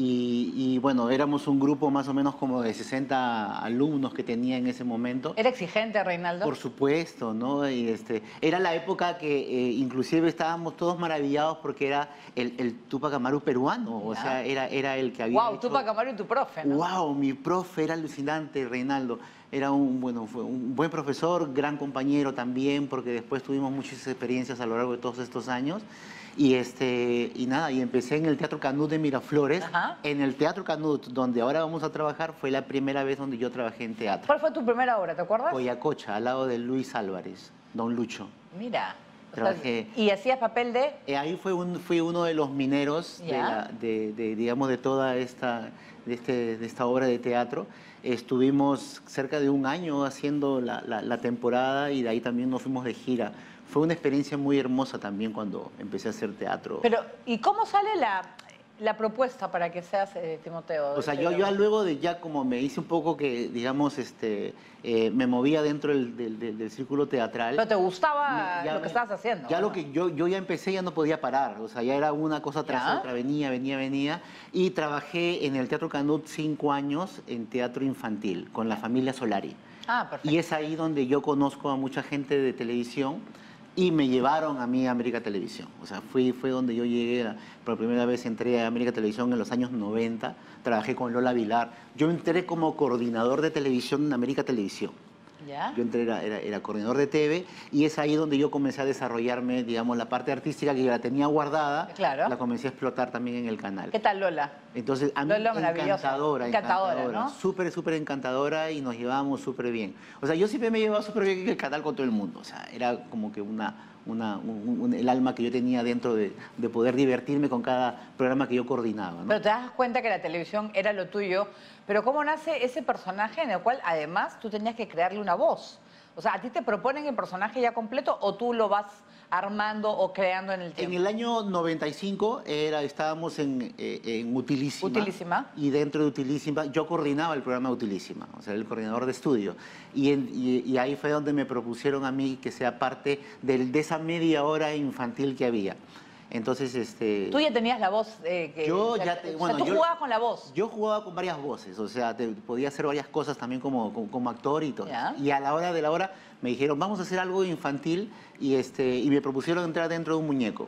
Y, y, bueno, éramos un grupo más o menos como de sesenta alumnos que tenía en ese momento.
¿Era exigente, Reinaldo?
Por supuesto, ¿no? Y este, era la época que eh, inclusive estábamos todos maravillados porque era el, el Túpac Amaru peruano. O
Ya.
sea, era, era el que había
Wow,
hecho...
Túpac Amaru y tu profe, ¿no?
Wow, mi profe era alucinante, Reinaldo. Era un, bueno, fue un buen profesor, gran compañero también, porque después tuvimos muchas experiencias a lo largo de todos estos años. Y, este, y nada, y empecé en el Teatro Canut de Miraflores.
Ajá.
En el Teatro Canut, donde ahora vamos a trabajar, fue la primera vez donde yo trabajé en teatro.
¿Cuál fue tu primera obra, te acuerdas?
Coyacocha, al lado de Luis Álvarez, Don Lucho.
Mira. O sea,
Trabajé.
¿y hacías papel de...?
Eh, ahí fue un, fui uno de los mineros de,
Ya.
la- de- de, digamos, de toda esta, de este, de esta obra de teatro. Estuvimos cerca de un año haciendo la, la- la temporada y de ahí también nos fuimos de gira. Fue una experiencia muy hermosa también cuando empecé a hacer teatro.
Pero, ¿y cómo sale la, la propuesta para que seas eh, Timoteo?
O sea,
Este,
yo, yo luego de ya como me hice un poco que, digamos, este, eh, me movía dentro del, del- del- del círculo teatral.
¿Pero te gustaba
Me- ya
lo que
me-
estabas haciendo?
Ya
¿o
lo
no?
que yo, yo ya empecé, ya no podía parar. O sea, ya era una cosa tras
¿Ya?
otra. Venía, venía, venía. Y trabajé en el Teatro Canut cinco años en teatro infantil con la familia Solari.
Ah, perfecto.
Y es ahí donde yo conozco a mucha gente de televisión y me llevaron a mí a América Televisión. O sea, fui, fue donde yo llegué, a- por primera vez entré a América Televisión en los años noventa, trabajé con Lola Vilar. Yo entré como coordinador de televisión en América Televisión.
¿Ya?
Yo entré, era, era, era coordinador de T V y es ahí donde yo comencé a desarrollarme, digamos, la parte artística que yo la tenía guardada,
Claro.
la comencé a explotar también en el canal.
¿Qué tal, Lola?
Entonces, a mí
Lola maravillosa.
encantadora,
Encantadora,
encantadora,
¿no?
súper, súper encantadora y nos llevábamos súper bien. O sea, yo siempre me llevaba súper bien en el canal con todo el mundo. O sea, era como que una, una, un- un- el alma que yo tenía dentro de, de poder divertirme con cada programa que yo coordinaba, ¿no?
Pero te das cuenta que la televisión era lo tuyo, pero ¿cómo nace ese personaje en el cual además tú tenías que crearle una voz? O sea, ¿a ti te proponen el personaje ya completo o tú lo vas armando o creando en el
En
tiempo?
el año noventa y cinco era, estábamos en, eh, en Utilísima.
Utilísima.
Y dentro de Utilísima, yo coordinaba el programa Utilísima, o sea, el coordinador de estudio. Y, en- y- y ahí fue donde me propusieron a mí que sea parte del- de esa media hora infantil que había. Entonces, este...
Tú ya tenías la voz. eh, que,
Yo
o sea,
ya te-
o sea,
bueno,
tú
yo-
jugabas con la voz.
Yo jugaba con varias voces, o sea, te- podía hacer varias cosas también como, como, como actor y todo.
Ya.
Y a la hora de la hora me dijeron, vamos a hacer algo infantil y, este, y me propusieron entrar dentro de un muñeco.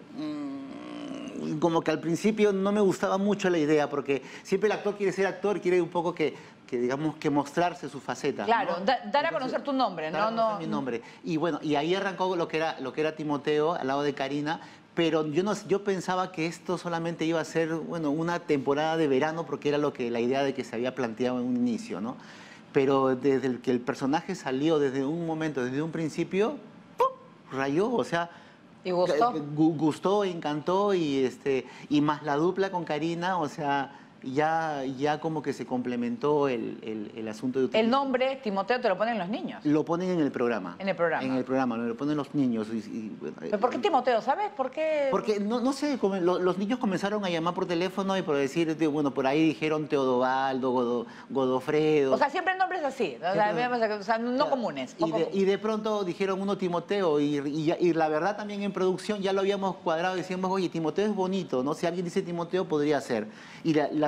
Mm, como que al principio no me gustaba mucho la idea, porque siempre el actor quiere ser actor, quiere un poco que, que digamos, que mostrarse su faceta.
Claro,
¿no?
da- dar a
Entonces,
conocer tu nombre,
dar a
no,
conocer
no.
mi nombre. Y bueno, y ahí arrancó lo que era, lo que era Timoteo al lado de Karina. Pero yo, no, yo pensaba que esto solamente iba a ser, bueno, una temporada de verano, porque era lo que, la idea de que se había planteado en un inicio, ¿no? Pero desde el que el personaje salió, desde un momento, desde un principio, ¡pum!, rayó, o sea...
¿Y gustó?
gu- Gustó, encantó, y, este, y más la dupla con Karina, o sea, ya, ya como que se complementó el, el, el asunto de
El
utilizar.
nombre, Timoteo, te lo ponen los niños.
Lo ponen en el programa.
En el programa.
En el programa, lo ponen los niños. y- y, bueno,
¿Pero por qué Timoteo? ¿Sabes por qué?
porque, no, no sé, como lo- los niños comenzaron a llamar por teléfono y por decir, de- bueno, por ahí dijeron Teodobaldo, Godo- Godofredo.
O sea, siempre nombres así, o sea,
Siempre-
o sea, no
Claro.
comunes.
Y
poco
de,
comunes.
y de pronto dijeron uno Timoteo y, y, ya- y la verdad también en producción ya lo habíamos cuadrado y decíamos, oye, Timoteo es bonito, ¿no? Si alguien dice Timoteo podría ser. Y la, la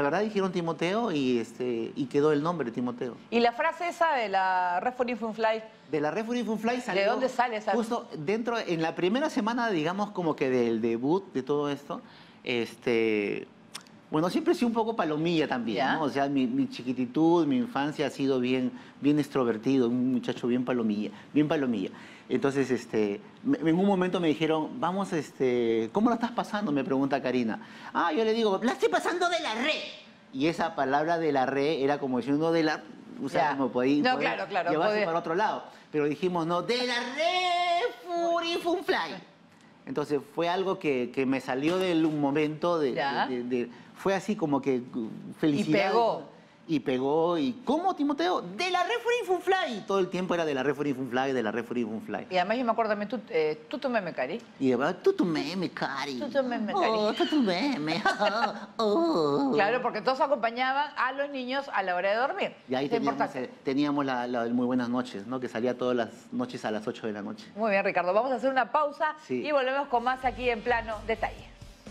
verdad dijeron Timoteo y, este, y quedó el nombre Timoteo.
Y la frase esa de la Referee Funfly,
De la Referee Funfly salió...
¿de dónde sale esa?
Justo dentro, en la primera semana, digamos, como que del debut de todo esto, este... Bueno, siempre he sido un poco palomilla también,
¿Ya?
¿no? O sea, mi, mi chiquititud, mi infancia ha sido bien, bien extrovertido, un muchacho bien palomilla, bien palomilla. Entonces, este, me- en un momento me dijeron, vamos, este, ¿cómo la estás pasando? Me pregunta Karina. Ah, yo le digo, la estoy pasando de la re. Y esa palabra de la re era como diciendo de la... O sea,
Ya.
como podía,
No,
podía
claro, claro,
llevarse
podía.
para otro lado. Pero dijimos, no, de la re furi fun fly. Entonces fue algo que, que me salió de un momento de,
Ya.
de- de- de- fue así como que uh, felicidad.
Y pegó.
Y pegó. ¿Y cómo, Timoteo? De la Referee Fun Fly. Y todo el tiempo era de la Referee Fun Fly, de la Referee Fun Fly.
Y además yo me acuerdo también, tú, eh, tú tomé Cari.
Y de verdad, tú tu meme, Cari.
Tú tu meme, Cari.
Oh, tú tu meme. Oh.
Claro, porque todos acompañaban a los niños a la hora de dormir.
Y ahí
Eso es
teníamos,
importante.
eh, teníamos la, la del Muy Buenas Noches, ¿no? Que salía todas las noches a las ocho de la noche.
Muy bien, Ricardo. Vamos a hacer una pausa
Sí.
y volvemos con más aquí en Plano Detalle.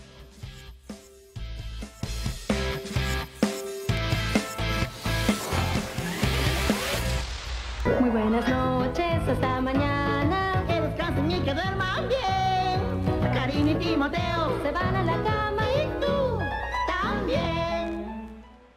Muy buenas noches, hasta mañana.
Que descansen y que duerman bien. Karina y Timoteo
Se van a la cama y tú.
también.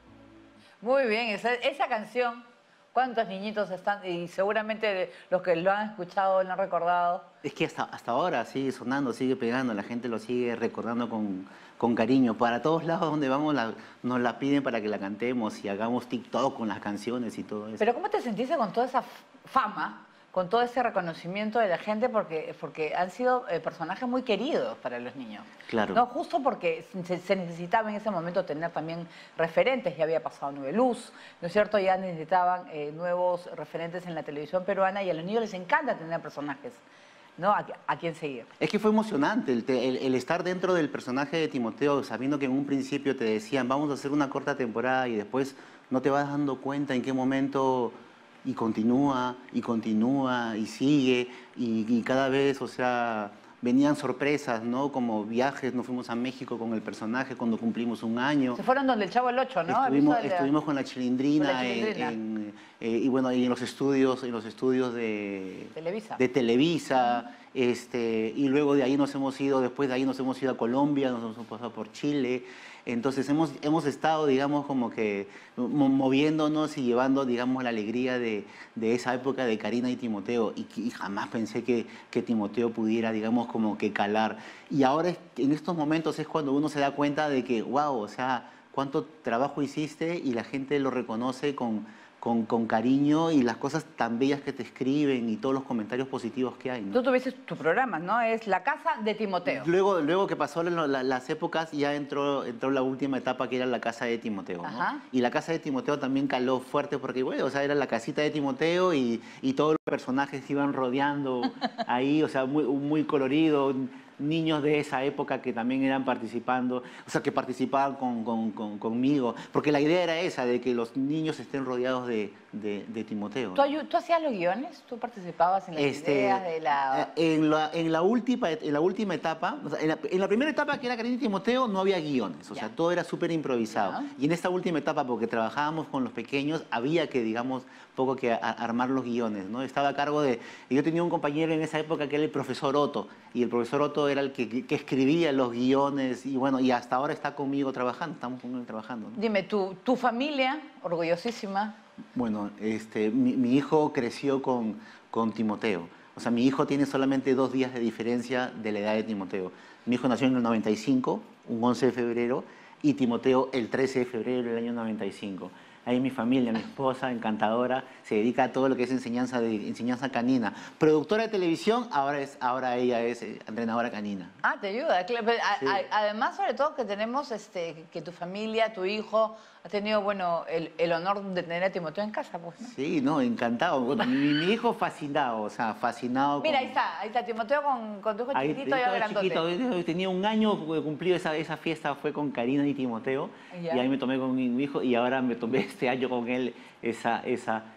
Muy bien, esa, esa canción, ¿cuántos niñitos están? Y seguramente los que lo han escuchado lo han recordado.
Es que hasta, hasta ahora sigue sonando, sigue pegando, la gente lo sigue recordando con, con cariño. Para todos lados donde vamos la- nos la piden para que la cantemos y hagamos TikTok con las canciones y todo eso.
Pero ¿cómo te sentiste con toda esa f- fama, con todo ese reconocimiento de la gente? Porque, porque han sido eh, personajes muy queridos para los niños.
Claro.
No, justo porque se, se necesitaba en ese momento tener también referentes. Ya había pasado Nueve Luz, ¿no es cierto? Ya necesitaban eh, nuevos referentes en la televisión peruana y a los niños les encanta tener personajes, ¿no? A, a quién seguir.
Es que fue emocionante el, te- el- el estar dentro del personaje de Timoteo, sabiendo que en un principio te decían, vamos a hacer una corta temporada y después no te vas dando cuenta en qué momento y continúa, y continúa, y sigue, y, y cada vez, o sea, venían sorpresas, ¿no? Como viajes, nos fuimos a México con el personaje cuando cumplimos un año.
Se fueron donde el Chavo el Ocho, ¿no?
Estuvimos,
¿Has visto el-
estuvimos con la Chilindrina,
Con la
en-
Chilindrina.
en, eh, y bueno, y en los estudios, en los estudios de
Televisa.
de Televisa, este, y luego de ahí nos hemos ido, después de ahí nos hemos ido a Colombia, nos hemos pasado por Chile. Entonces hemos, hemos estado, digamos, como que mo- moviéndonos y llevando, digamos, la alegría de, de esa época de Karina y Timoteo. Y, y jamás pensé que, que Timoteo pudiera, digamos, como que calar. Y ahora, es- en estos momentos, es cuando uno se da cuenta de que, wow, o sea, cuánto trabajo hiciste y la gente lo reconoce con, con, con cariño y las cosas tan bellas que te escriben y todos los comentarios positivos que hay, ¿no?
Tú tuviste tu programa, ¿no? Es La Casa de Timoteo.
Luego, luego que pasó la- la- las épocas, ya entró, entró la última etapa que era la casa de Timoteo, ¿no?
Ajá.
Y la casa de Timoteo también caló fuerte porque, bueno, o sea, era la casita de Timoteo y, y todos los personajes se iban rodeando ahí, o sea, muy, muy colorido. Niños de esa época que también eran participando, o sea, que participaban con, con- con- conmigo, porque la idea era esa, de que los niños estén rodeados de, de- de Timoteo.
¿Tú, ayu- tú hacías los guiones? ¿Tú participabas en las
Este,
ideas de la...?
eh, En la, en, la última, en la última etapa, o sea, en, la, en la primera etapa que era Karina y Timoteo no había guiones, o
Ya.
sea, todo era súper improvisado.
Ya.
Y en esta última etapa, porque trabajábamos con los pequeños, había que, digamos, poco que a- armar los guiones, ¿no? Estaba a cargo de... Yo tenía un compañero en esa época que era el profesor Otto, y el profesor Otto era el que, que escribía los guiones, y bueno, y hasta ahora está conmigo trabajando, estamos con él trabajando, ¿no?
Dime, tu, tu familia, orgullosísima,
Bueno, este, mi, mi hijo creció con, con Timoteo. O sea, mi hijo tiene solamente dos días de diferencia de la edad de Timoteo. Mi hijo nació en el noventa y cinco, un once de febrero, y Timoteo el trece de febrero del año noventa y cinco. Ahí mi familia, mi esposa, encantadora, se dedica a todo lo que es enseñanza, de, enseñanza canina. Productora de televisión, ahora, es, ahora ella es eh, entrenadora canina.
ah, te ayuda. Cla- pero a-
Sí.
a- Además, sobre todo, que tenemos, este, que tu familia, tu hijo, ha tenido, bueno, el, el honor de tener a Timoteo en casa, pues, ¿no?
Sí, no, encantado. Bueno, mi, mi hijo fascinado, o sea, fascinado.
Mira,
con-
ahí está, ahí está Timoteo con, con tu hijo
Ahí,
chiquitito y
estaba
grandote.
chiquito, tenía un año cumplido esa, esa fiesta, fue con Karina y Timoteo,
Ya.
y ahí me tomé con mi hijo y ahora me tomé este año con él esa, esa,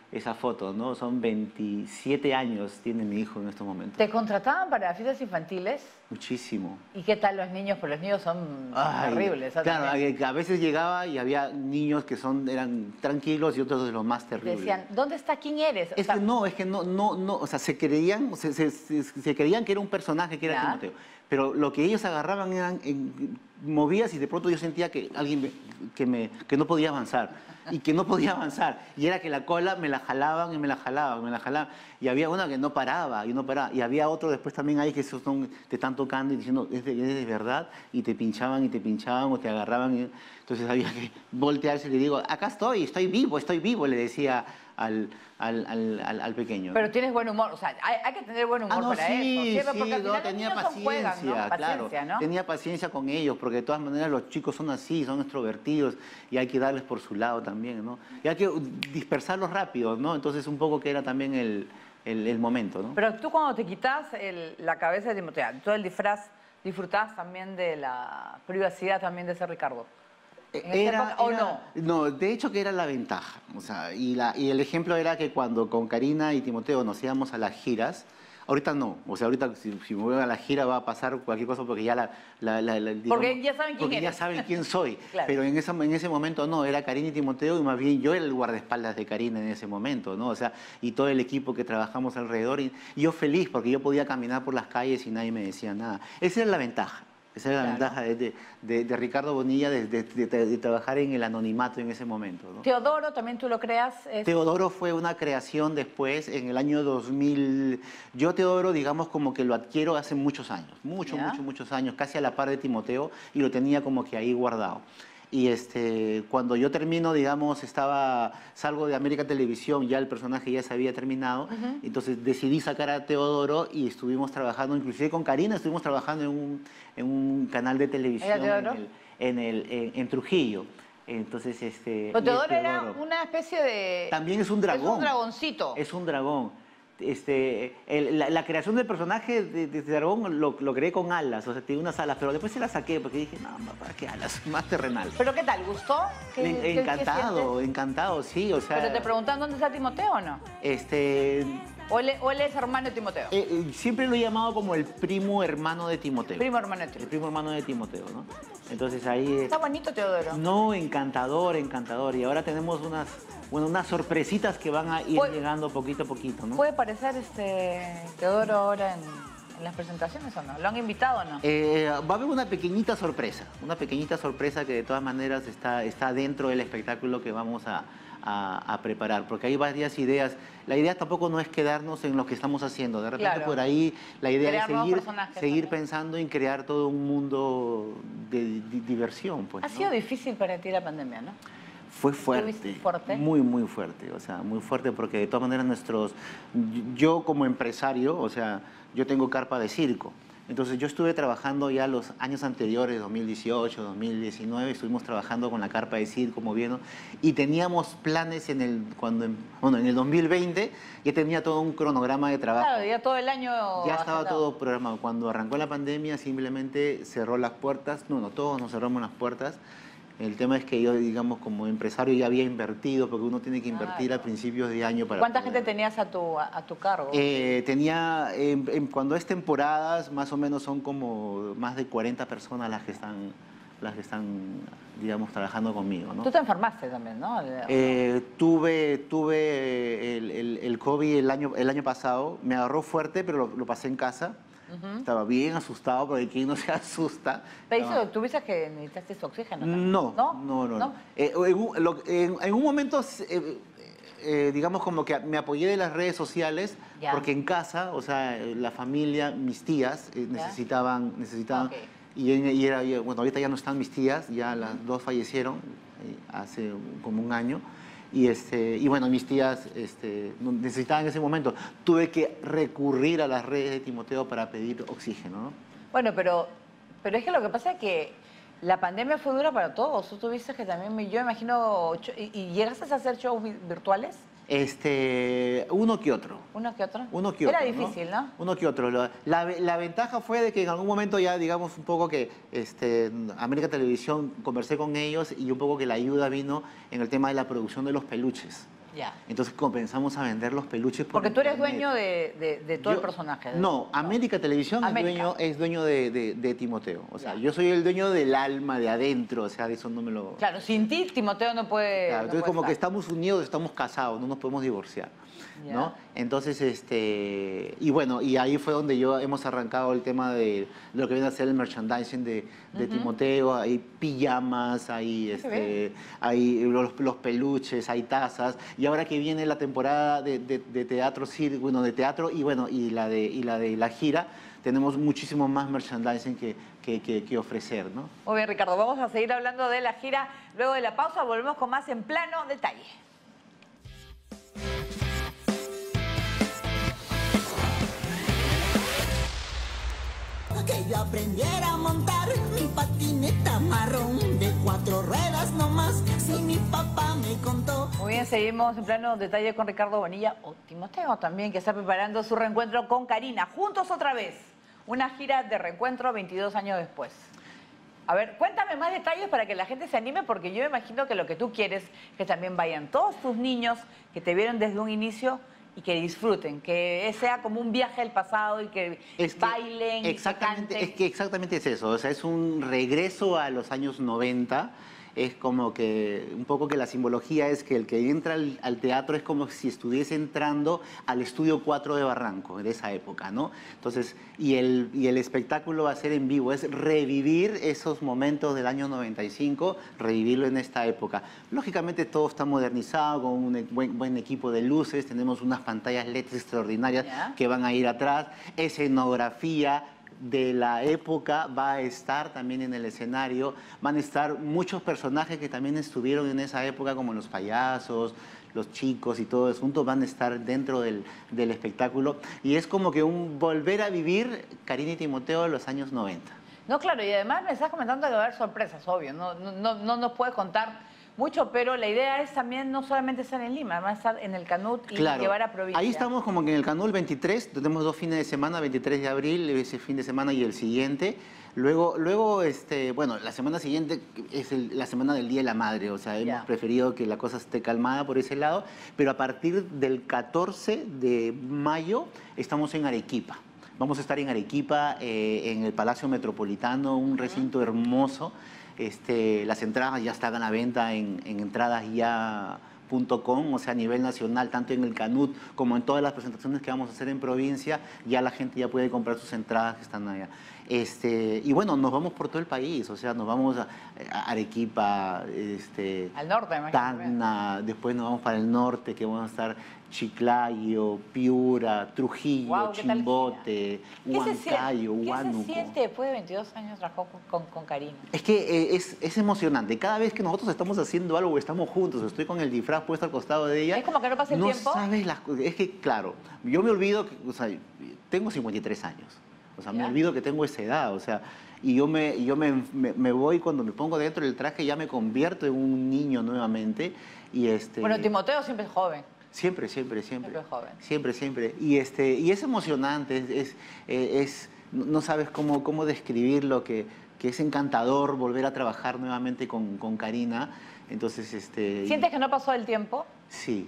esa foto, ¿no? Son veintisiete años tiene mi hijo en estos momentos.
¿Te contrataban para fiestas infantiles?
Muchísimo.
¿Y qué tal los niños? Pues los niños son
Ay,
terribles. ¿sabes?
claro, a, a veces llegaba y había niños que son, eran tranquilos y otros de los más
Te
terribles.
decían, ¿dónde está? ¿Quién eres? O
Es
sea,
que no, es que no, no, no, o sea, se creían, se, se- se- se creían que era un personaje que era
Ya.
Timoteo. Pero lo que ellos agarraban eran en, movidas y de pronto yo sentía que alguien me- que, me, que no podía avanzar y que no podía avanzar. Y era que la cola me la jalaban y me la jalaban, me la jalaban. Y había una que no paraba y no paraba. Y había otro después también ahí que esos son, te están tocando y diciendo, es de, es de verdad. Y te pinchaban y te pinchaban o te agarraban. Y, entonces había que voltearse y le digo, acá estoy, estoy vivo, estoy vivo, le decía al, al, al, al, al pequeño.
pero tienes buen humor. O sea, hay, hay que tener buen humor
Ah, no,
para
sí,
eso. ¿Cierto?
sí,
Porque al
no,
final los
tenía
niños son
paciencia,
juegan, ¿no?
claro,
Paciencia, ¿no?
tenía paciencia con ellos, porque de todas maneras los chicos son así, son extrovertidos y hay que darles por su lado también, ¿no? Y hay que dispersarlos rápido, ¿no? Entonces un poco que era también el, el, el momento, ¿no?
Pero tú cuando te quitas el- la cabeza de Timoteo, todo el disfraz, disfrutabas también de la privacidad también de ese Ricardo. ¿En esa época o no?
No, de hecho que era la ventaja. O sea, y, la, y el ejemplo era que cuando con Karina y Timoteo nos íbamos a las giras, ahorita no. O sea, ahorita si, si me voy a la gira va a pasar cualquier cosa porque ya la... la- la- la- digamos,
Porque ya saben quién
porque ya
eres.
saben quién soy.
Claro.
Pero en ese, en ese momento no, era Karina y Timoteo y más bien yo era el guardaespaldas de Karina en ese momento, ¿no? O sea, y todo el equipo que trabajamos alrededor. Y, y yo feliz porque yo podía caminar por las calles y nadie me decía nada. Esa era la ventaja. Esa era la
Claro.
ventaja de, de- de- de Ricardo Bonilla de, de- de- de trabajar en el anonimato en ese momento, ¿no?
Teodoro, también tú lo creas. es-
Teodoro fue una creación después, en el año dos mil. Yo Teodoro, digamos, como que lo adquiero hace muchos años, muchos,
Ya.
muchos, muchos años, casi a la par de Timoteo, y lo tenía como que ahí guardado. Y este, cuando yo termino, digamos, estaba, salgo de América Televisión, ya el personaje ya se había terminado, entonces decidí sacar a Teodoro y estuvimos trabajando, inclusive con Karina, estuvimos trabajando en un, en un canal de televisión en,
Teodoro?
el- en, el- en- en Trujillo. Entonces, este...
Pero
y
Teodoro era
Teodoro.
una especie de...
También es un dragón.
Es un dragoncito.
Es un dragón. Este, el- la, la creación del personaje de, de dragón lo, lo creé con alas, o sea, tiene unas alas, pero después se las saqué porque dije, no, ¿para qué alas? Más terrenal.
¿Pero qué tal? ¿Gustó? ¿Qué-
Me-
qué- qué
encantado,
sientes?
encantado, sí, o sea...
¿Pero te preguntan dónde está Timoteo o no?
Este,
¿O él, o él es hermano de Timoteo?
eh, eh, siempre lo he llamado como el primo hermano de Timoteo.
Primo hermano de
El
Timoteo.
primo hermano de Timoteo, ¿no? Entonces ahí... eh,
Está bonito Teodoro.
No, encantador, encantador. Y ahora tenemos unas, bueno, unas sorpresitas que van a ir
Fue-
llegando poquito a poquito, ¿no?
¿Puede parecer este Teodoro ahora en, en las presentaciones o no? ¿Lo han invitado o no?
Eh, va a haber una pequeñita sorpresa, una pequeñita sorpresa que de todas maneras está, está dentro del espectáculo que vamos a, a- a preparar, porque hay varias ideas. La idea tampoco no es quedarnos en lo que estamos haciendo, de repente
Claro.
por ahí la idea
Crear
es
nuevos
seguir,
personajes
seguir
también.
pensando en crear todo un mundo de, di- diversión. Pues,
Ha
¿no?
sido difícil para ti la pandemia, ¿no?
Fue
¿Tuviste
fuerte,
fuerte?
muy, muy fuerte, o sea, muy fuerte porque de todas maneras nuestros, yo como empresario, o sea, yo tengo carpa de circo, entonces yo estuve trabajando ya los años anteriores, dos mil dieciocho, dos mil diecinueve, estuvimos trabajando con la carpa de circo, moviendo, y teníamos planes en el, cuando, en- bueno, en el dos mil veinte, ya tenía todo un cronograma de trabajo.
Claro, ya todo el año...
Ya estaba
agendado.
todo programado. Cuando arrancó la pandemia simplemente cerró las puertas. No, no, todos nos cerramos las puertas. El tema es que yo, digamos, como empresario ya había invertido, porque uno tiene que invertir
Claro.
a principios de año para...
¿Cuánta
poder-
gente tenías a tu, a, a tu cargo?
Eh, tenía, en- en- cuando es temporadas, más o menos son como más de cuarenta personas las que están, las que están digamos, trabajando conmigo, ¿no?
Tú te enfermaste también, ¿no?
Eh, tuve tuve el, el- el COVID el año, el año pasado, me agarró fuerte, pero lo, lo pasé en casa. Estaba bien asustado, porque quien no se asusta.
Pero
Estaba-
eso, ¿tuviste que necesitaste oxígeno?
No,
¿No?
no, no. no. Eh, en, un, lo- en- en un momento, eh, eh, digamos, como que me apoyé de las redes sociales,
Ya.
porque en casa, o sea, eh, la familia, mis tías, eh,
Ya.
necesitaban, necesitaban,
Ok.
y, en- y era, y, bueno, ahorita ya no están mis tías, ya las dos fallecieron eh, hace como un año. Y, este, y bueno, mis tías este, no- necesitaban en ese momento. Tuve que recurrir a las redes de Timoteo para pedir oxígeno, ¿no?
Bueno, pero, pero es que lo que pasa es que la pandemia fue dura para todos. Tú tuviste que también, yo imagino, cho- y, y llegaste a hacer shows vi- virtuales,
Este, uno que otro.
uno que otro.
Uno que
Era
otro,
difícil, ¿no?
Uno que otro. La, la- la ventaja fue de que en algún momento ya, digamos, un poco que este, América Televisión, conversé con ellos y un poco que la ayuda vino en el tema de la producción de los peluches.
Ya.
Entonces comenzamos a vender los peluches por
Porque tú eres
internet.
dueño de, de- de todo
Yo-
el personaje. ¿de?
No, América Televisión
América.
es dueño, es dueño de, de- de Timoteo. O sea,
Ya.
yo soy el dueño del alma, de adentro. O sea, de eso no me lo...
Claro, sin ti Timoteo no puede.
Claro,
no
entonces
puede
como que
estar.
estamos unidos, estamos casados, no nos podemos divorciar.
Ya.
¿No? Entonces, este, y bueno, y ahí fue donde yo hemos arrancado el tema de lo que viene a ser el merchandising de, de Timoteo. Hay pijamas, hay, este, hay los, los peluches, hay tazas. Y ahora que viene la temporada de, de- de teatro, sí, bueno, de teatro y bueno, y la de, y la, de la gira, tenemos muchísimo más merchandising que, que, que- que ofrecer, ¿no?
Muy bien, Ricardo. Vamos a seguir hablando de la gira. Luego de la pausa volvemos con más En Plano Detalle.
Que yo aprendiera a montar mi patineta marrón de cuatro ruedas nomás, si mi papá me contó.
Muy bien, seguimos En Plano Detalle con Ricardo Bonilla, o Timoteo también, que está preparando su reencuentro con Karina. Juntos otra vez. Una gira de reencuentro veintidós años después. A ver, cuéntame más detalles para que la gente se anime, porque yo me imagino que lo que tú quieres es que también vayan todos tus niños que te vieron desde un inicio y que disfruten, que sea como un viaje al pasado y que
Es que
bailen, y que
exactamente,
canten.
es que exactamente es eso, o sea, es un regreso a los años noventa. Es como que un poco que la simbología es que el que entra al, al teatro es como si estuviese entrando al Estudio cuatro de Barranco, de esa época, ¿no? Entonces, y el, y el espectáculo va a ser en vivo, es revivir esos momentos del año noventa y cinco, revivirlo en esta época. Lógicamente todo está modernizado, con un e- buen, buen equipo de luces, tenemos unas pantallas L E D extraordinarias
Ya.
que van a ir atrás, escenografía de la época va a estar también en el escenario, van a estar muchos personajes que también estuvieron en esa época, como los payasos, los chicos y todo eso, juntos van a estar dentro del, del espectáculo, y es como que un volver a vivir Karina y Timoteo en los años noventa.
No, claro, y además me estás comentando que va a haber sorpresas, obvio, no, no, no, no nos puedes contar mucho, pero la idea es también no solamente estar en Lima, va a estar en el Canut y llevar a provincia.
Ahí estamos como que en el Canul veintitrés, tenemos dos fines de semana, veintitrés de abril, ese fin de semana y el siguiente. Luego, luego este, bueno, la semana siguiente es el- la semana del Día de la Madre, o sea, hemos
Ya.
preferido que la cosa esté calmada por ese lado, pero a partir del catorce de mayo estamos en Arequipa. Vamos a estar en Arequipa, eh, en el Palacio Metropolitano, un recinto hermoso. Este, las entradas ya están a la venta en, en entradas ya punto com, o sea, a nivel nacional, tanto en el Canut como en todas las presentaciones que vamos a hacer en provincia, ya la gente ya puede comprar sus entradas que están allá. Este, y bueno, nos vamos por todo el país, o sea, nos vamos a, a Arequipa, este,
Al norte, me imagino.
Tacna, después nos vamos para el norte, que vamos a estar Chiclayo, Piura, Trujillo,
Guau, ¿qué tal
Chimbote,
¿Qué se
Huancayo,
siente, ¿qué se
Huánuco.
siente después de veintidós años trabajó con, con, con Karina?
Es que eh, es, es emocionante. Cada vez que nosotros estamos haciendo algo o estamos juntos, estoy con el disfraz puesto al costado de ella.
Es como que no pasa el tiempo.
sabes las cosas. Es que, claro, yo me olvido, que, o sea, tengo cincuenta y tres años. O sea, me
¿Ya?
olvido que tengo esa edad. O sea, y yo, me, yo me, me, me voy cuando me pongo dentro del traje, ya me convierto en un niño nuevamente. Y este,
Bueno, Timoteo siempre es joven.
Siempre, siempre, siempre.
Siempre joven.
Siempre, siempre. Y, este, y es emocionante, es, es, eh, es- no sabes cómo, cómo describir lo que, que es encantador volver a trabajar nuevamente con, con Karina. Entonces, este...
¿Sientes que no pasó el tiempo?
Sí,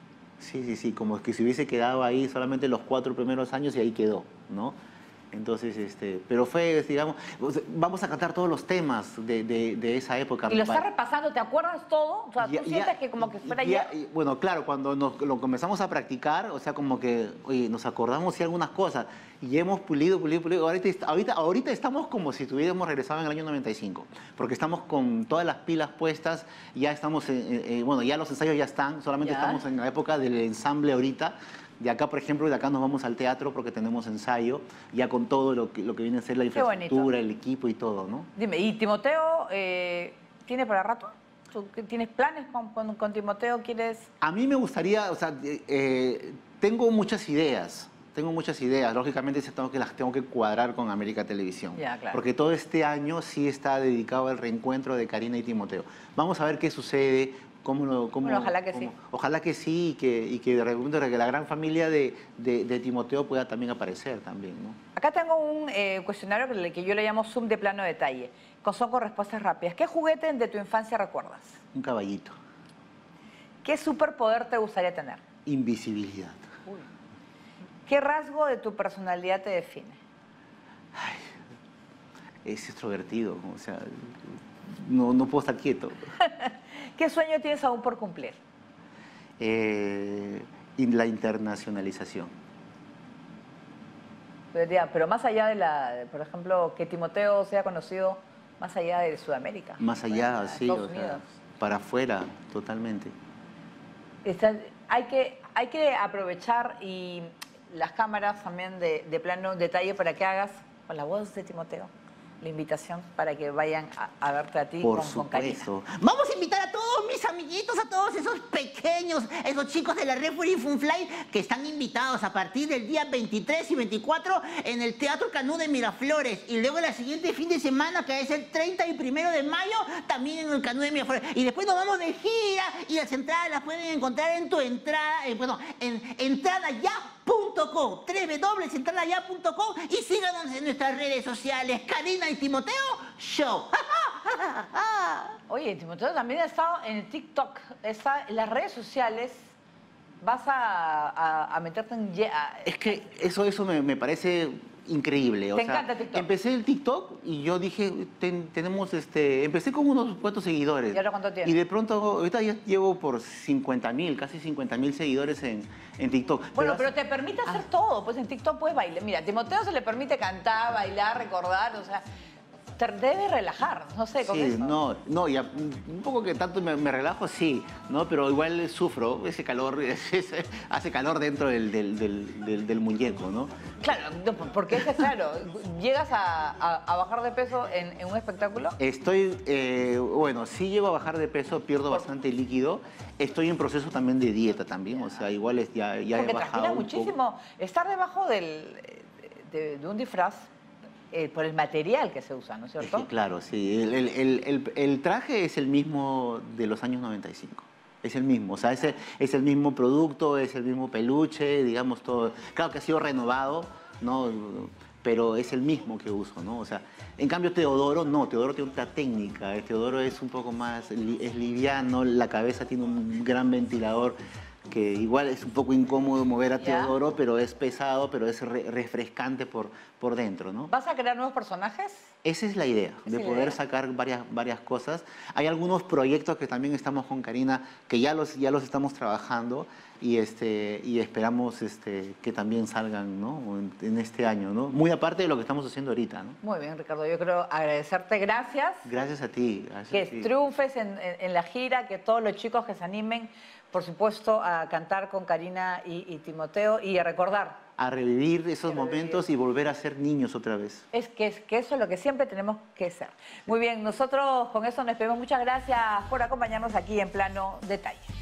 sí, sí, sí, como que se hubiese quedado ahí solamente los cuatro primeros años y ahí quedó, ¿no? Entonces, este, pero fue, digamos, o sea, vamos a cantar todos los temas de, de- de esa época.
Y lo estás
Pa-
repasando, ¿te acuerdas todo? O sea, ¿tú
ya-
sientes
ya-
que como que fuera
ya-
ya?
y, Bueno, claro, cuando nos, lo comenzamos a practicar, o sea, como que, oye, nos acordamos de algunas cosas y hemos pulido, pulido, pulido. Ahorita, est- ahorita, ahorita estamos como si tuviéramos regresado en el año noventa y cinco, porque estamos con todas las pilas puestas, ya estamos, en- en- en- bueno, ya los ensayos ya están, solamente
Ya.
estamos en la época del ensamble ahorita. De acá, por ejemplo, de acá nos vamos al teatro porque tenemos ensayo, ya con todo lo que, lo que viene a ser la
Qué bonito.
infraestructura, el equipo y todo, ¿no?
Dime, ¿y Timoteo eh, tiene para rato? ¿Tú qué- tienes planes con, con- con Timoteo? ¿Quieres...?
A mí me gustaría, o sea, eh, eh, tengo muchas ideas, tengo muchas ideas. Lógicamente esas tengo que las tengo que cuadrar con América Televisión.
Ya, claro.
Porque todo este año sí está dedicado al reencuentro de Karina y Timoteo. Vamos a ver qué sucede, cómo lo... Cómo,
Bueno, ojalá que
cómo-
sí.
Ojalá que sí y que, y que de repente que la gran familia de, de- de Timoteo pueda también aparecer también, ¿no?
Acá tengo un eh, cuestionario que, que yo le llamo Zoom de plano detalle, con, son con respuestas rápidas. ¿Qué juguete de tu infancia recuerdas?
Un caballito.
¿Qué superpoder te gustaría tener?
Invisibilidad.
¿Qué rasgo de tu personalidad te define?
Es extrovertido, o sea, no, no puedo estar quieto.
¿Qué sueño tienes aún por cumplir?
Eh, y la internacionalización.
Pero, ya, pero más allá de la, de, por ejemplo, que Timoteo sea conocido más allá de Sudamérica.
Más allá,
Bueno,
sí,
Estados
o sea,
Unidos.
para afuera, totalmente.
Está- hay, que, hay que aprovechar y las cámaras también de, de plano detalle para que hagas con la voz de Timoteo la invitación para que vayan a, a verte a ti
Por
con, con Karina.
supuesto.
Vamos a invitar a todos mis amiguitos, a todos esos pequeños, esos chicos de la Referee Funfly que están invitados a partir del día veintitrés y veinticuatro en el Teatro Canú de Miraflores. Y luego el siguiente fin de semana, que es el treinta y primero de mayo, también en el Canú de Miraflores. Y después nos vamos de gira y las entradas las pueden encontrar en tu entrada, eh, bueno, en entrada ya punto com, doble u doble u doble u punto entrada ya punto com, y síganos en nuestras redes sociales, Karina y Timoteo Show.
Oye, Timoteo también ha estado en el TikTok, está en las redes sociales. Vas a, a- a meterte en... ye- a-
Es que eso, eso me, me parece increíble. O
Te
sea,
encanta TikTok.
Empecé el TikTok y yo dije, ten- tenemos este, empecé con unos cuantos seguidores.
¿Y ahora cuánto tienes?
Y de pronto, ahorita ya llevo por cincuenta mil, casi cincuenta mil seguidores en, en TikTok.
Bueno,
hace-
pero te permite hacer todo. Pues en TikTok puedes bailar. Mira, a Timoteo se le permite cantar, bailar, recordar. O sea, te debe relajar. No sé, con
Sí,
eso.
no, no, ya, un poco que tanto me, me relajo, sí, ¿no? Pero igual sufro, ese calor, ese- hace calor dentro del, del, del, del- del muñeco, ¿no?
Claro, no, porque es que, claro, llegas a, a- a bajar de peso en, en un espectáculo.
Estoy, eh, bueno, sí llego a bajar de peso, pierdo bastante líquido. Estoy en proceso también de dieta también, o sea, igual es, ya, ya he
Porque
bajado
transpira
un poco.
muchísimo. Estar debajo del, de, de un disfraz eh, por el material que se usa, ¿no es
Es
cierto?
que, claro, sí. El, el- el- el- el traje es el mismo de los años noventa y cinco. Es el mismo, o sea, es el, es el mismo producto, es el mismo peluche, digamos todo. Claro que ha sido renovado, ¿no? Pero es el mismo que uso, ¿no? O sea, en cambio Teodoro no, Teodoro tiene otra técnica. eh, Teodoro es un poco más, li- es liviano, la cabeza tiene un gran ventilador que igual es un poco incómodo mover a
Ya.
Teodoro, pero es pesado, pero es re- refrescante por, por dentro, ¿no?
¿Vas a crear nuevos personajes?
Esa es la idea,
Esa
de
es la
poder
idea.
sacar varias, varias cosas. Hay algunos proyectos que también estamos con Karina, que ya los, ya los estamos trabajando y, este, y esperamos este, que también salgan, ¿no? en, en este año, ¿no? Muy aparte de lo que estamos haciendo ahorita, ¿no?
Muy bien, Ricardo. Yo quiero agradecerte. Gracias.
Gracias a ti. Gracias a
Que
ti.
triunfes en, en- en la gira, que todos los chicos que se animen, por supuesto, a cantar con Karina y, y Timoteo y a recordar.
A revivir esos
A revivir.
momentos y volver a ser niños otra vez.
Es que, es que eso es lo que siempre tenemos que ser. Muy bien, nosotros con eso nos despedimos. Muchas gracias por acompañarnos aquí en Plano Detalle.